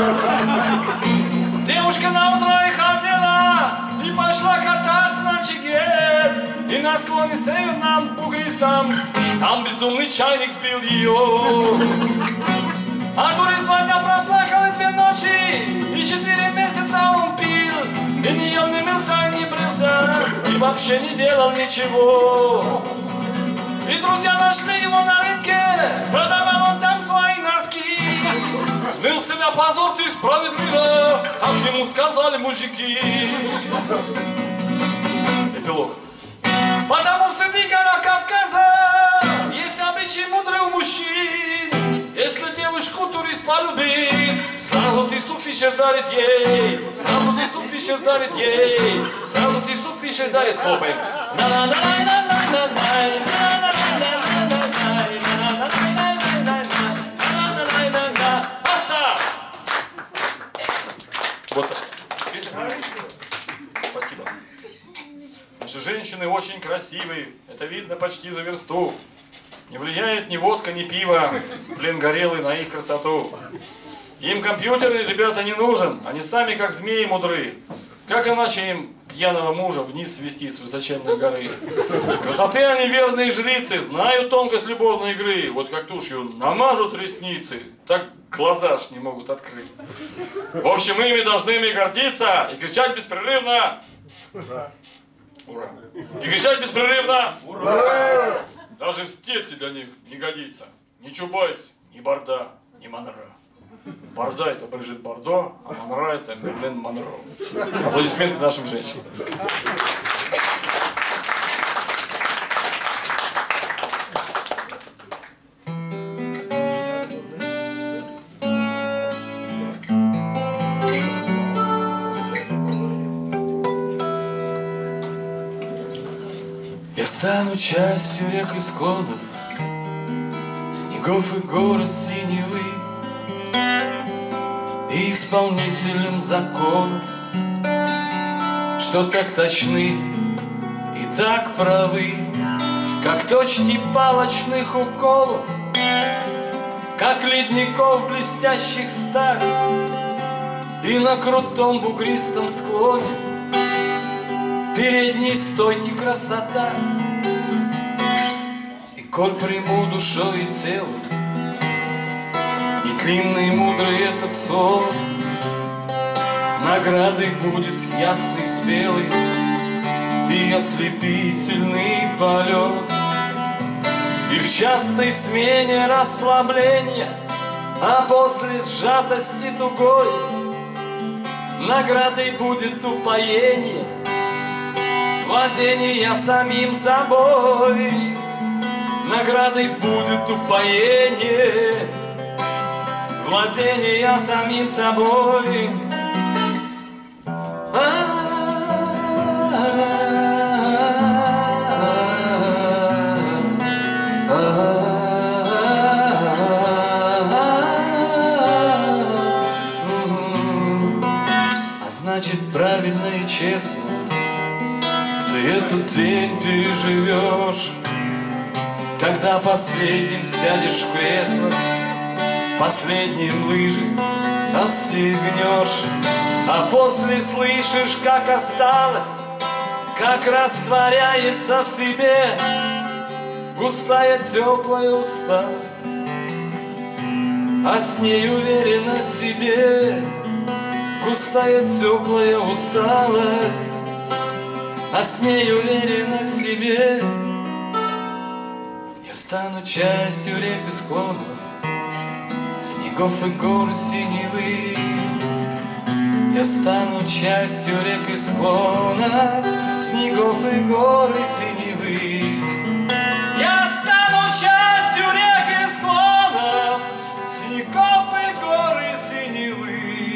Девушка на утро их одела и пошла кататься на чигет. И на склоне северном бугристом там безумный чайник сбил ее. А турист два дня проплакал и две ночи, и четыре месяца он пил. И не ел, не мылся, и не брился, и вообще не делал ничего. И друзья нашли его на рынке, продавал он там свои носки. Смыл себя позор ты справедливо, так ему сказали мужики. Эпилог. Потому в среди горах Кавказа есть обычай мудрый у мужчин. Если девушку турист полюбит, сразу Тису Фишер дарит ей, сразу Тису Фишер дарит ей, сразу Тису Фишер дарит. Хлопаем. Вот так. Спасибо. Наши женщины очень красивые, это видно почти за версту. Не влияет ни водка, ни пиво, блин, горелый на их красоту. Им компьютер, ребята, не нужен, они сами как змеи мудры. Как иначе им пьяного мужа вниз свести с высоченной горы? Красоты они верные жрицы, знают тонкость любовной игры. Вот как тушью намажут ресницы, так глаза ж не могут открыть. В общем, ими должны ими гордиться и кричать беспрерывно. Ура! Ура! И кричать беспрерывно. Ура! Даже в степи для них не годится. Ни Чубайс, ни Борда, ни Монро. Борда это Брижит Бардо, а Монро это Мерлин Монро. Аплодисменты нашим женщинам. Я стану частью рек и склонов, снегов и гор синевы, и исполнителем законов, что так точны и так правы, как точки палочных уколов, как ледников блестящих сталь, и на крутом бугристом склоне передней стойки красота. И коль приму душой и телом не длинный и мудрый этот сон, наградой будет ясный, смелый и ослепительный полет. И в частой смене расслабления, а после сжатости тугой, наградой будет упоение, владение самим собой. Наградой будет упоение, владение самим собой. А значит, правильно и честно ты этот день переживешь, когда последним сядешь в кресло, последним лыжи отстегнешь. А после слышишь, как осталось, как растворяется в тебе густая теплая усталость, а с ней уверенность в себе. Густая теплая усталость, а с ней уверенность в себе. Я стану частью рек и склонов, снегов и гор синевы. Я стану частью рек и склонов, снегов и гор синевы. Я стану частью рек и склонов, снегов и гор синевы.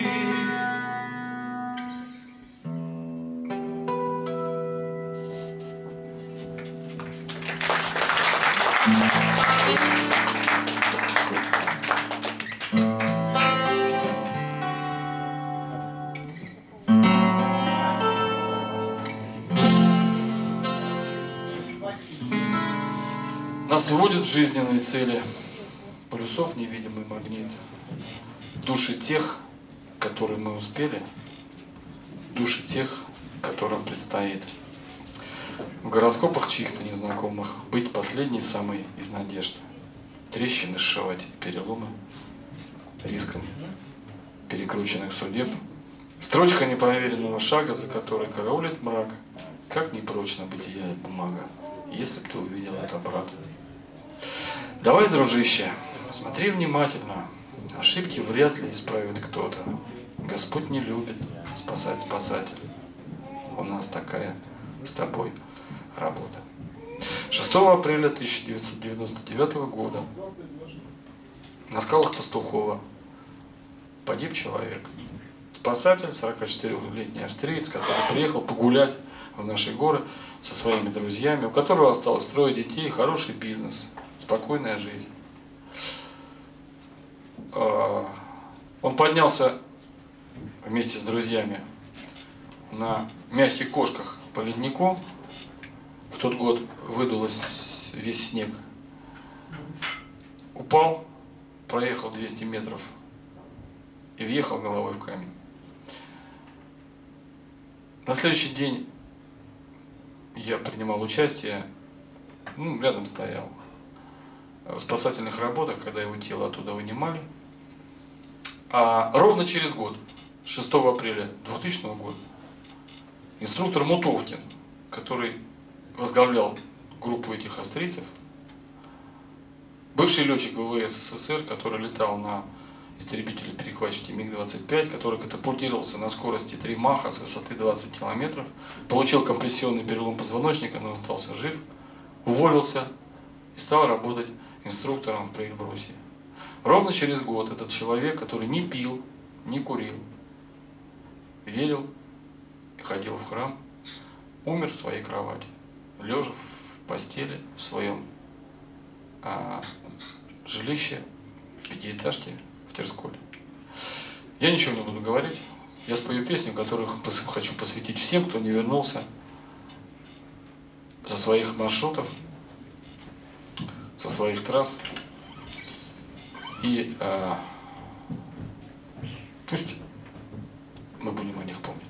Нас вводят в жизненные цели, полюсов невидимый магнит, души тех, которые мы успели, души тех, которым предстоит в гороскопах чьих-то незнакомых быть последней самой из надежд, трещины сшивать, переломы риском перекрученных судеб, строчка непроверенного шага, за которой караулит мрак, как непрочно бытия и бумага, если б ты увидел это, брат. Давай, дружище, смотри внимательно, ошибки вряд ли исправит кто-то. Господь не любит спасать спасателя. У нас такая с тобой работа. шестого апреля тысяча девятьсот девяносто девятого года на скалах Пастухова погиб человек. Спасатель, сорокачетырёхлетний австриец, который приехал погулять в наши горы со своими друзьями, у которого осталось трое детей, хороший бизнес, спокойная жизнь. Он поднялся вместе с друзьями на мягких кошках по леднику. В тот год выдулось весь снег. Упал, проехал двести метров и въехал головой в камень. На следующий день я принимал участие, ну, рядом стоял, в спасательных работах, когда его тело оттуда вынимали. А ровно через год, шестого апреля двухтысячного года, инструктор Мутовкин, который возглавлял группу этих австрийцев, бывший летчик ВВС СССР, который летал на истребителе-перехватчике МиГ двадцать пять, который катапультировался на скорости три маха с высоты двадцать километров, получил компрессионный перелом позвоночника, но остался жив, уволился и стал работать инструктором в Преэльбрусе. Ровно через год этот человек, который не пил, не курил, верил и ходил в храм, умер в своей кровати, лежа в постели в своем а, жилище в пятиэтажке в Терсколе. Я ничего не буду говорить. Я спою песню, которую хочу посвятить всем, кто не вернулся со своих маршрутов, со своих трасс. И э, пусть мы будем о них помнить.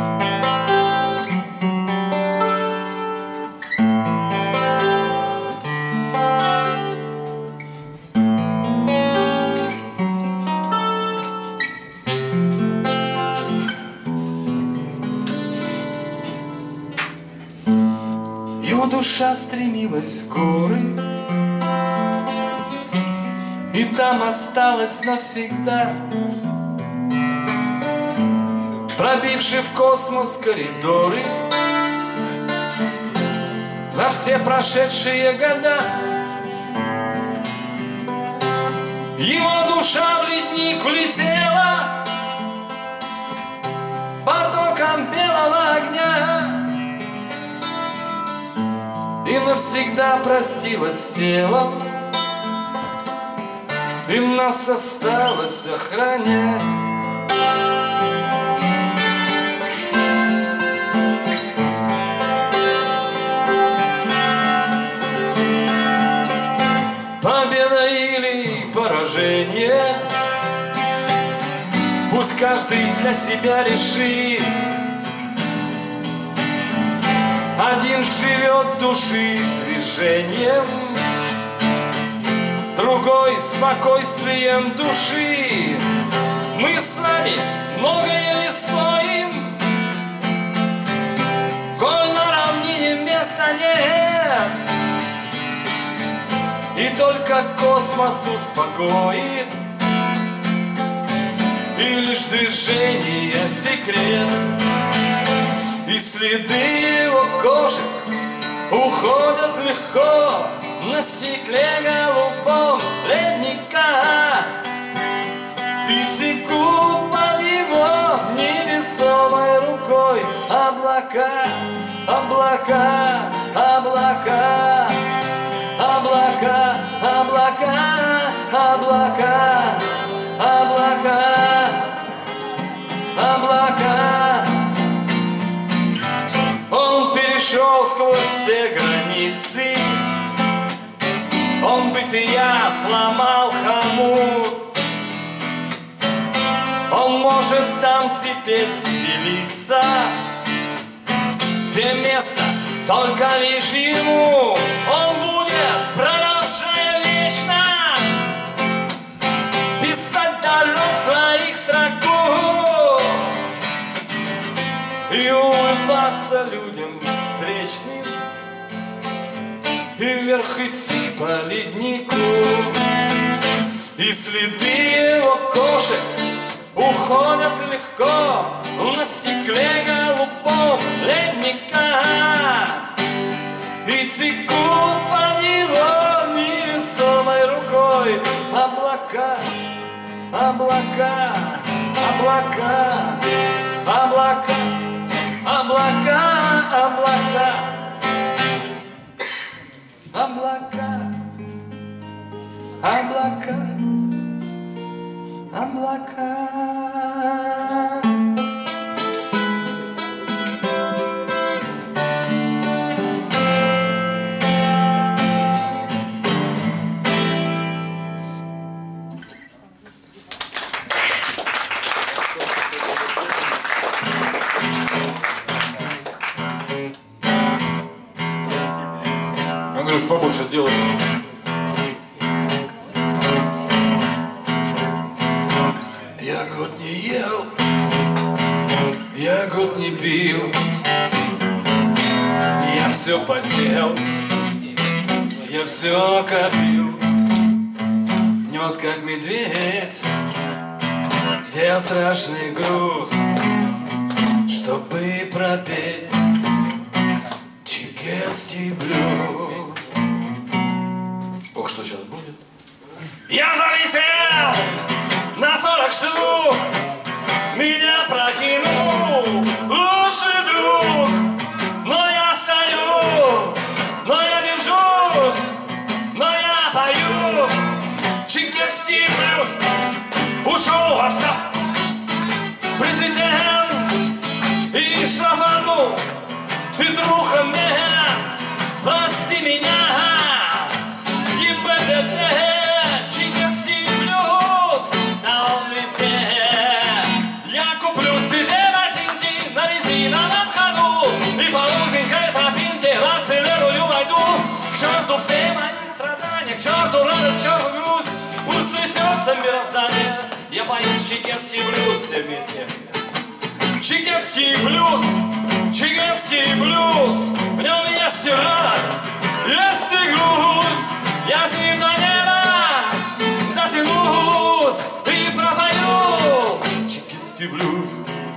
Его душа стремилась в горы, и там осталась навсегда, пробивший в космос коридоры за все прошедшие года. Его душа в ледник влетела потоком белого огня и навсегда простилась с телом, и нас осталось охранять. Победа или поражение, пусть Пусть каждый для себя решит. Один живет души движением, другой спокойствием души. Мы сами многое не стоим, коль на равнине места нет, и только космос успокоит, и лишь движение секрет. И следы его кошек уходят легко на стекле голубом ледника, и текут под его невесомой рукой облака, облака, облака, облака, облака, облака, облака, облака. Он перешел сквозь все границы, он бытия сломал хомут. Он может там теперь селиться, где место только лишь ему. Он будет, продолжая вечно, писать дорог своих строку и улыбаться людям встречным, и вверх идти по леднику. И следы его кошек уходят легко на стекле голубом ледника, и текут под его невесомой рукой облака, облака, облака, облака, облака, облака, облака, облака, облака. Андрюш, побольше сделай. Я год не ел, я год не пил, я все потел, я все копил, нес как медведь, я страшный груз, чтобы пропеть чикенский блюз. Ох, что сейчас будет? Я залетел на сорок штук, меня прокинул лучший друг. Но я стою, но я держусь, но я пою чикенский блюз. Ушел в отставку президент и штрафанул Петруха нет, прости меня, ГИБДД, чикенский блюз, да он везде. Я куплю себе ботинки на резиновом ходу и по узенькой тропинке в Вселенную войду. К черту все мои страдания, к черту радость, к черту грусть, пусть трясется мироздание. Я пою чикенский блюз все вместе. Чикенский блюз, чикенский блюз, в нем есть и радость, есть и грусть. Я с ним до неба дотянусь и пропою чикенский блюз.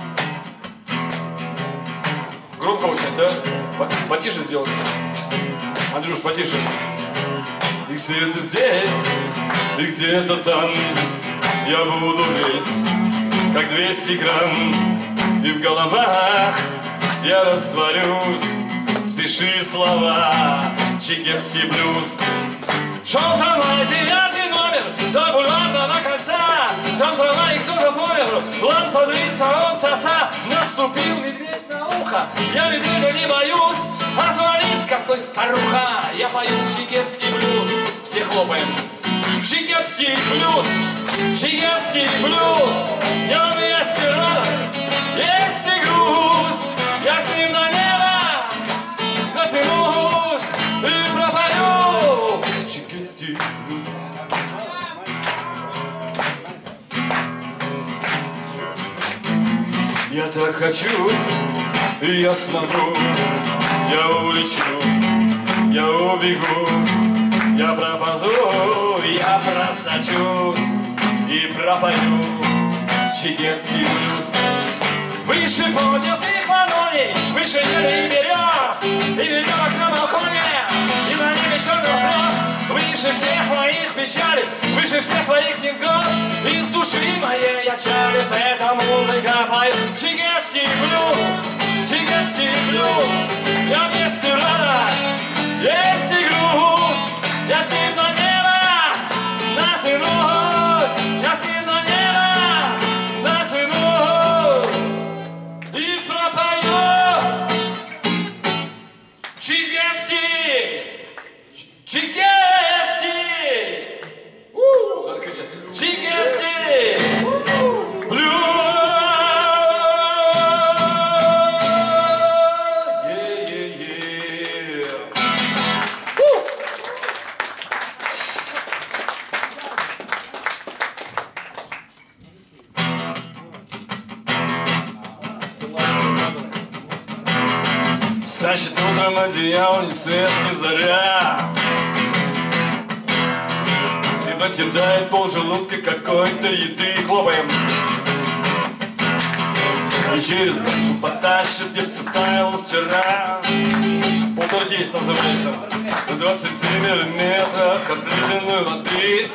Громко очень, да? Потише сделай. Андрюш, потише. И где-то здесь, и где-то там я буду весь, как двести грамм. И в головах я растворюсь. Спеши слова, чикенский блюз. Шел трамвай, девятый номер до бульварного кольца. Там трамвай кто-то помер, ламца длится, он ца-ца. Наступил медведь на ухо, я медведя не боюсь. Отвались, косой старуха, я пою чикенский блюз. Все хлопаем. Чикенский Чигетский блюз, чигетский блюз, в нем есть и радость, есть и грусть. Я с ним до неба дотянусь и пропою чигетский блюз. Я так хочу, и я смогу, я улечу, я убегу, я пропозу, я просочусь и пропою чигетский блюз. Выше поднятых ладоней, выше ели и берез, и веревок на балконе, и на небе черных слез. Выше всех моих печалей, выше всех твоих невзгод, из души моей отчалив эта музыка поет чигетский блюз, чигетский блюз. В нем есть и радость, есть и грусть. Я с ним до неба натянусь, я с ним до неба натянусь и пропою чигетский, чигетский, надо кричать, чигетский блюз. Значит, утром одеяло ни свет, ни заря, и накидает пол желудка какой-то еды. Хлопаем. И через дорогу потащит, где все таяло вчера. Полтергейст называется. На двадцати миллиметрах от ледяной воды.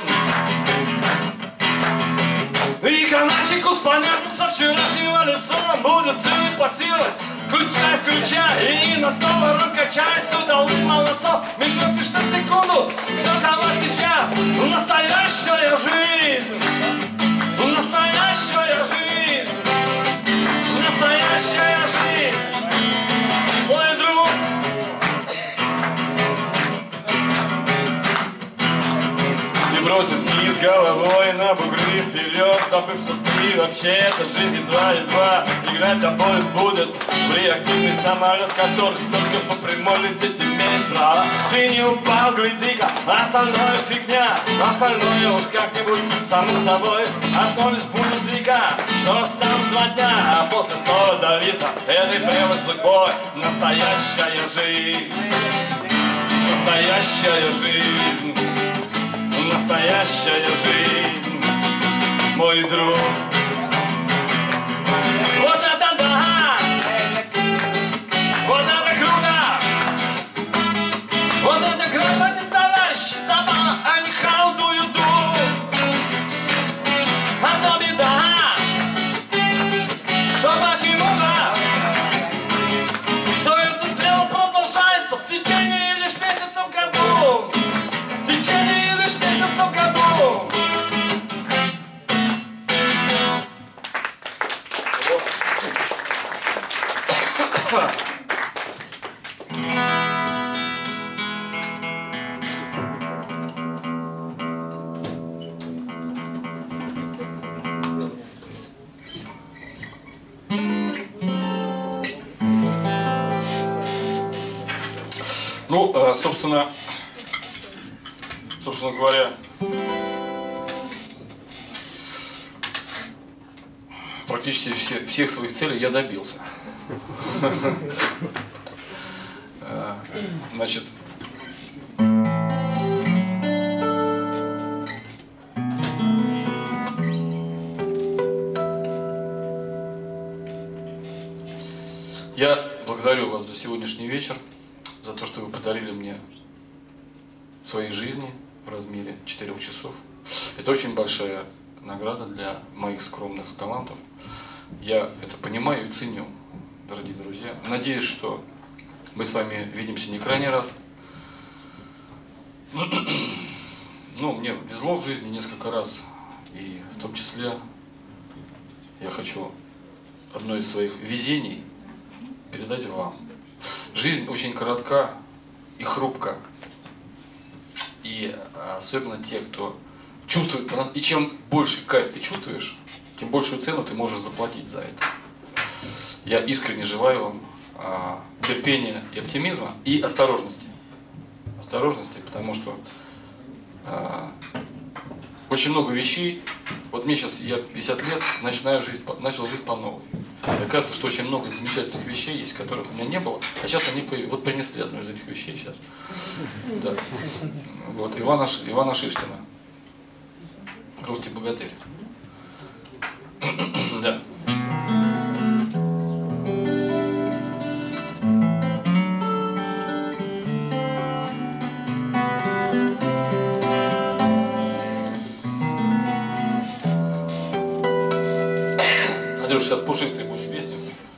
И канальчику с понятным со вчерашнего лицом будет телепатировать, включай, включай, и над долларом качай сюда улыб молодцов. Мигнет лишь на секунду, какова сейчас настоящая жизнь, настоящая жизнь, настоящая жизнь, мой друг. И бросит вниз головой на бугры вперед, забыв, что ты вообще-то жив едва-едва. Играть тобой будет в реактивный самолет, который только по прямой лететь имеет право. Ты не упал, гляди-ка, остальное фигня, остальное уж как-нибудь само собой. Одно лишь будет дико, что осталось два дня, а после снова давиться этой прямой судьбой. Настоящая жизнь, настоящая жизнь, настоящая жизнь, мой друг. Вот это да! Вот это круто! Вот это, граждане, товарищи, забава, а не how do. Одно беда, что почему-то все это дело продолжается в течение лишь месяцев в году. В течение лишь месяцев в году. Ну, собственно, собственно говоря, практически все, всех своих целей я добился. Значит, я благодарю вас за сегодняшний вечер, за то, что вы подарили мне своей жизни в размере четырёх часов. Это очень большая награда для моих скромных талантов. Я это понимаю и ценю, дорогие друзья. Надеюсь, что мы с вами видимся не крайний раз. Ну, мне везло в жизни несколько раз, и в том числе я хочу одно из своих везений передать вам. Жизнь очень коротка и хрупка, и особенно те, кто чувствовать. И чем больше кайф ты чувствуешь, тем большую цену ты можешь заплатить за это. Я искренне желаю вам а, терпения и оптимизма, и осторожности. Осторожности, потому что а, очень много вещей. Вот мне сейчас, я пятьдесят лет, начинаю жить, начал жить по новой. Мне кажется, что очень много замечательных вещей есть, которых у меня не было. А сейчас они вот принесли одну из этих вещей сейчас. Да. Вот, Ивана, Ивана Шишкина. Русский богатырь. Да. Андрюш, сейчас пушистый будет песня.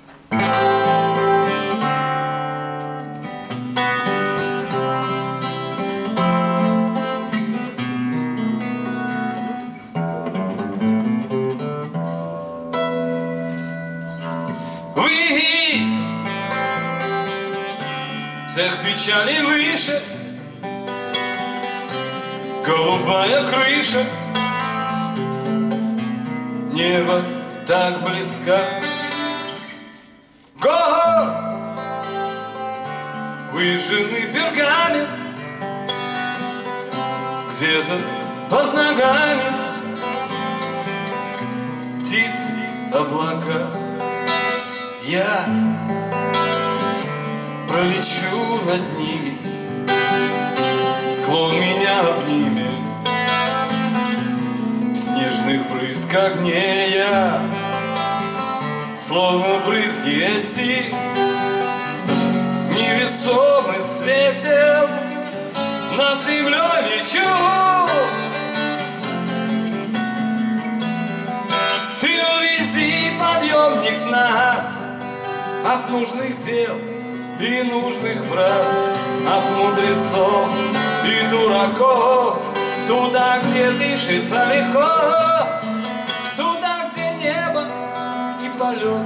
Ввысь, всех печалей выше, голубая крыша, небо так близко, гор, выжженный пергамент, где-то под ногами птицы, облака. Я пролечу над ними, склон меня обнимет, в снежных брызгах огнея, словно брызги эти невесомый светил, над землей лечу. Ты увези, подъемник, нас от нужных дел и нужных фраз, от мудрецов и дураков, туда, где дышится легко, туда, где небо и полет.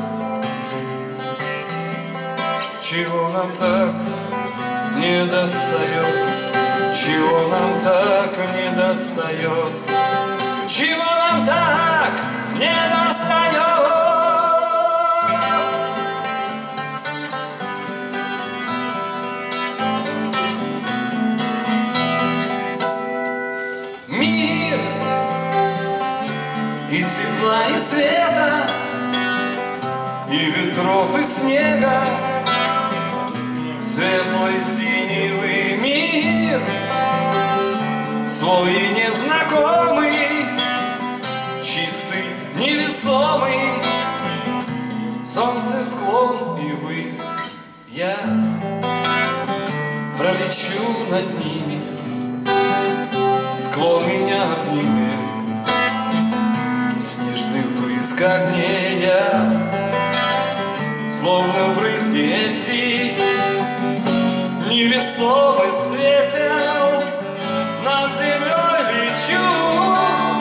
Чего нам так не достает, чего нам так не достает, чего нам так не достает. Мир и тепла, и света, и ветров, и снега, светлый синевый мир, свой и незнакомый, чистый, невесомый, солнце, склон и вы. Я пролечу над ними, склон меня обнимет, в снежных брызгах огнея, словно брызги эти невесомый светил, над землей лечу.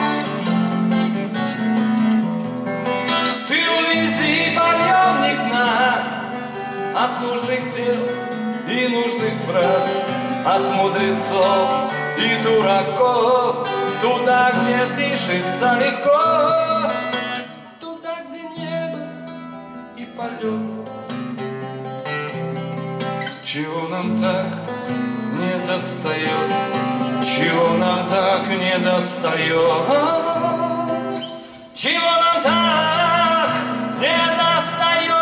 Ты увези, подъемник, нас от нужных дел и нужных фраз, от мудрецов и дураков, туда, где дышится легко, туда, где небо и полет. Чего нам так не достает, чего нам так не достает, чего нам так не достает.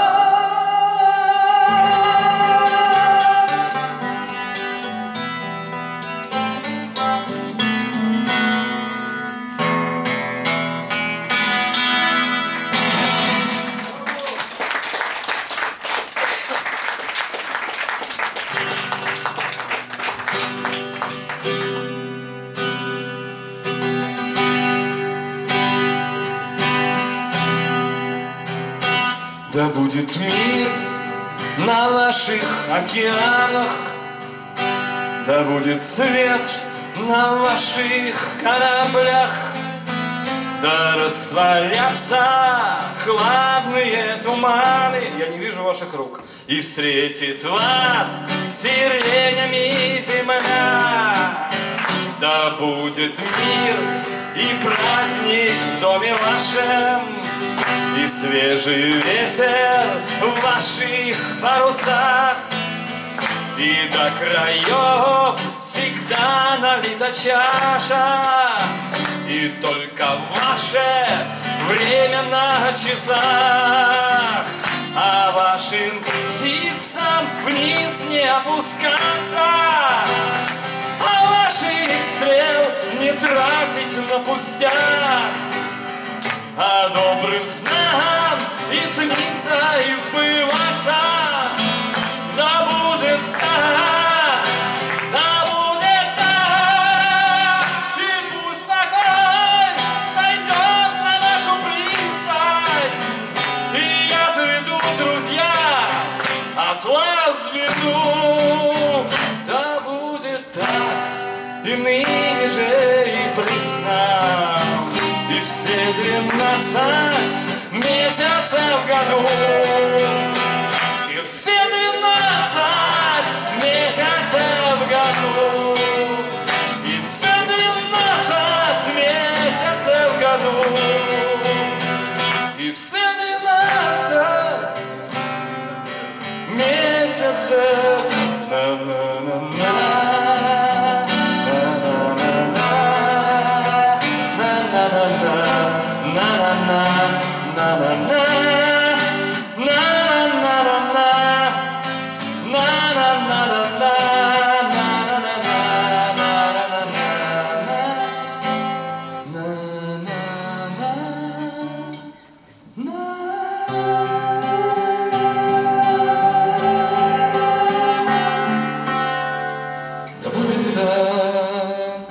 Да будет мир на ваших океанах, да будет свет на ваших кораблях, да растворятся хладные туманы, я не вижу ваших рук, и встретит вас сиренями земля. Да будет мир и праздник в доме вашем, и свежий ветер в ваших парусах, и до краев всегда налита чаша, и только ваше время на часах, а вашим птицам вниз не опускаться, а ваших стрел не тратить на пустяк, а добрым снам и сниться, и сбываться. Да будет так, да будет так, и пусть покой сойдет на нашу пристань, и я приду, друзья, от вас веду. Да будет так, и ныне же, и присно, и все двенадцать месяцев в году, и все двенадцать месяцев в году, и все двенадцать месяцев в году, и все двенадцать месяцев. На-на-на-на. Да будет так.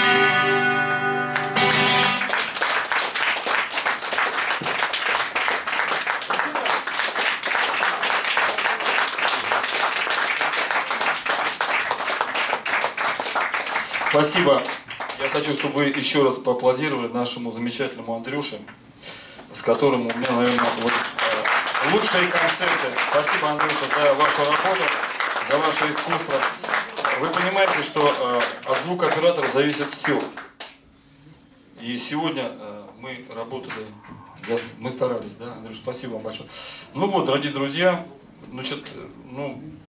Спасибо. Я хочу, чтобы вы еще раз поаплодировали нашему замечательному Андрюше, с которым у меня, наверное, вот, э, лучшие концерты. Спасибо, Андрюша, за вашу работу, за ваше искусство. Вы понимаете, что э, от звукооператора зависит все. И сегодня э, мы работали, я, мы старались, да, Андрюш, спасибо вам большое. Ну вот, дорогие друзья, значит, ну...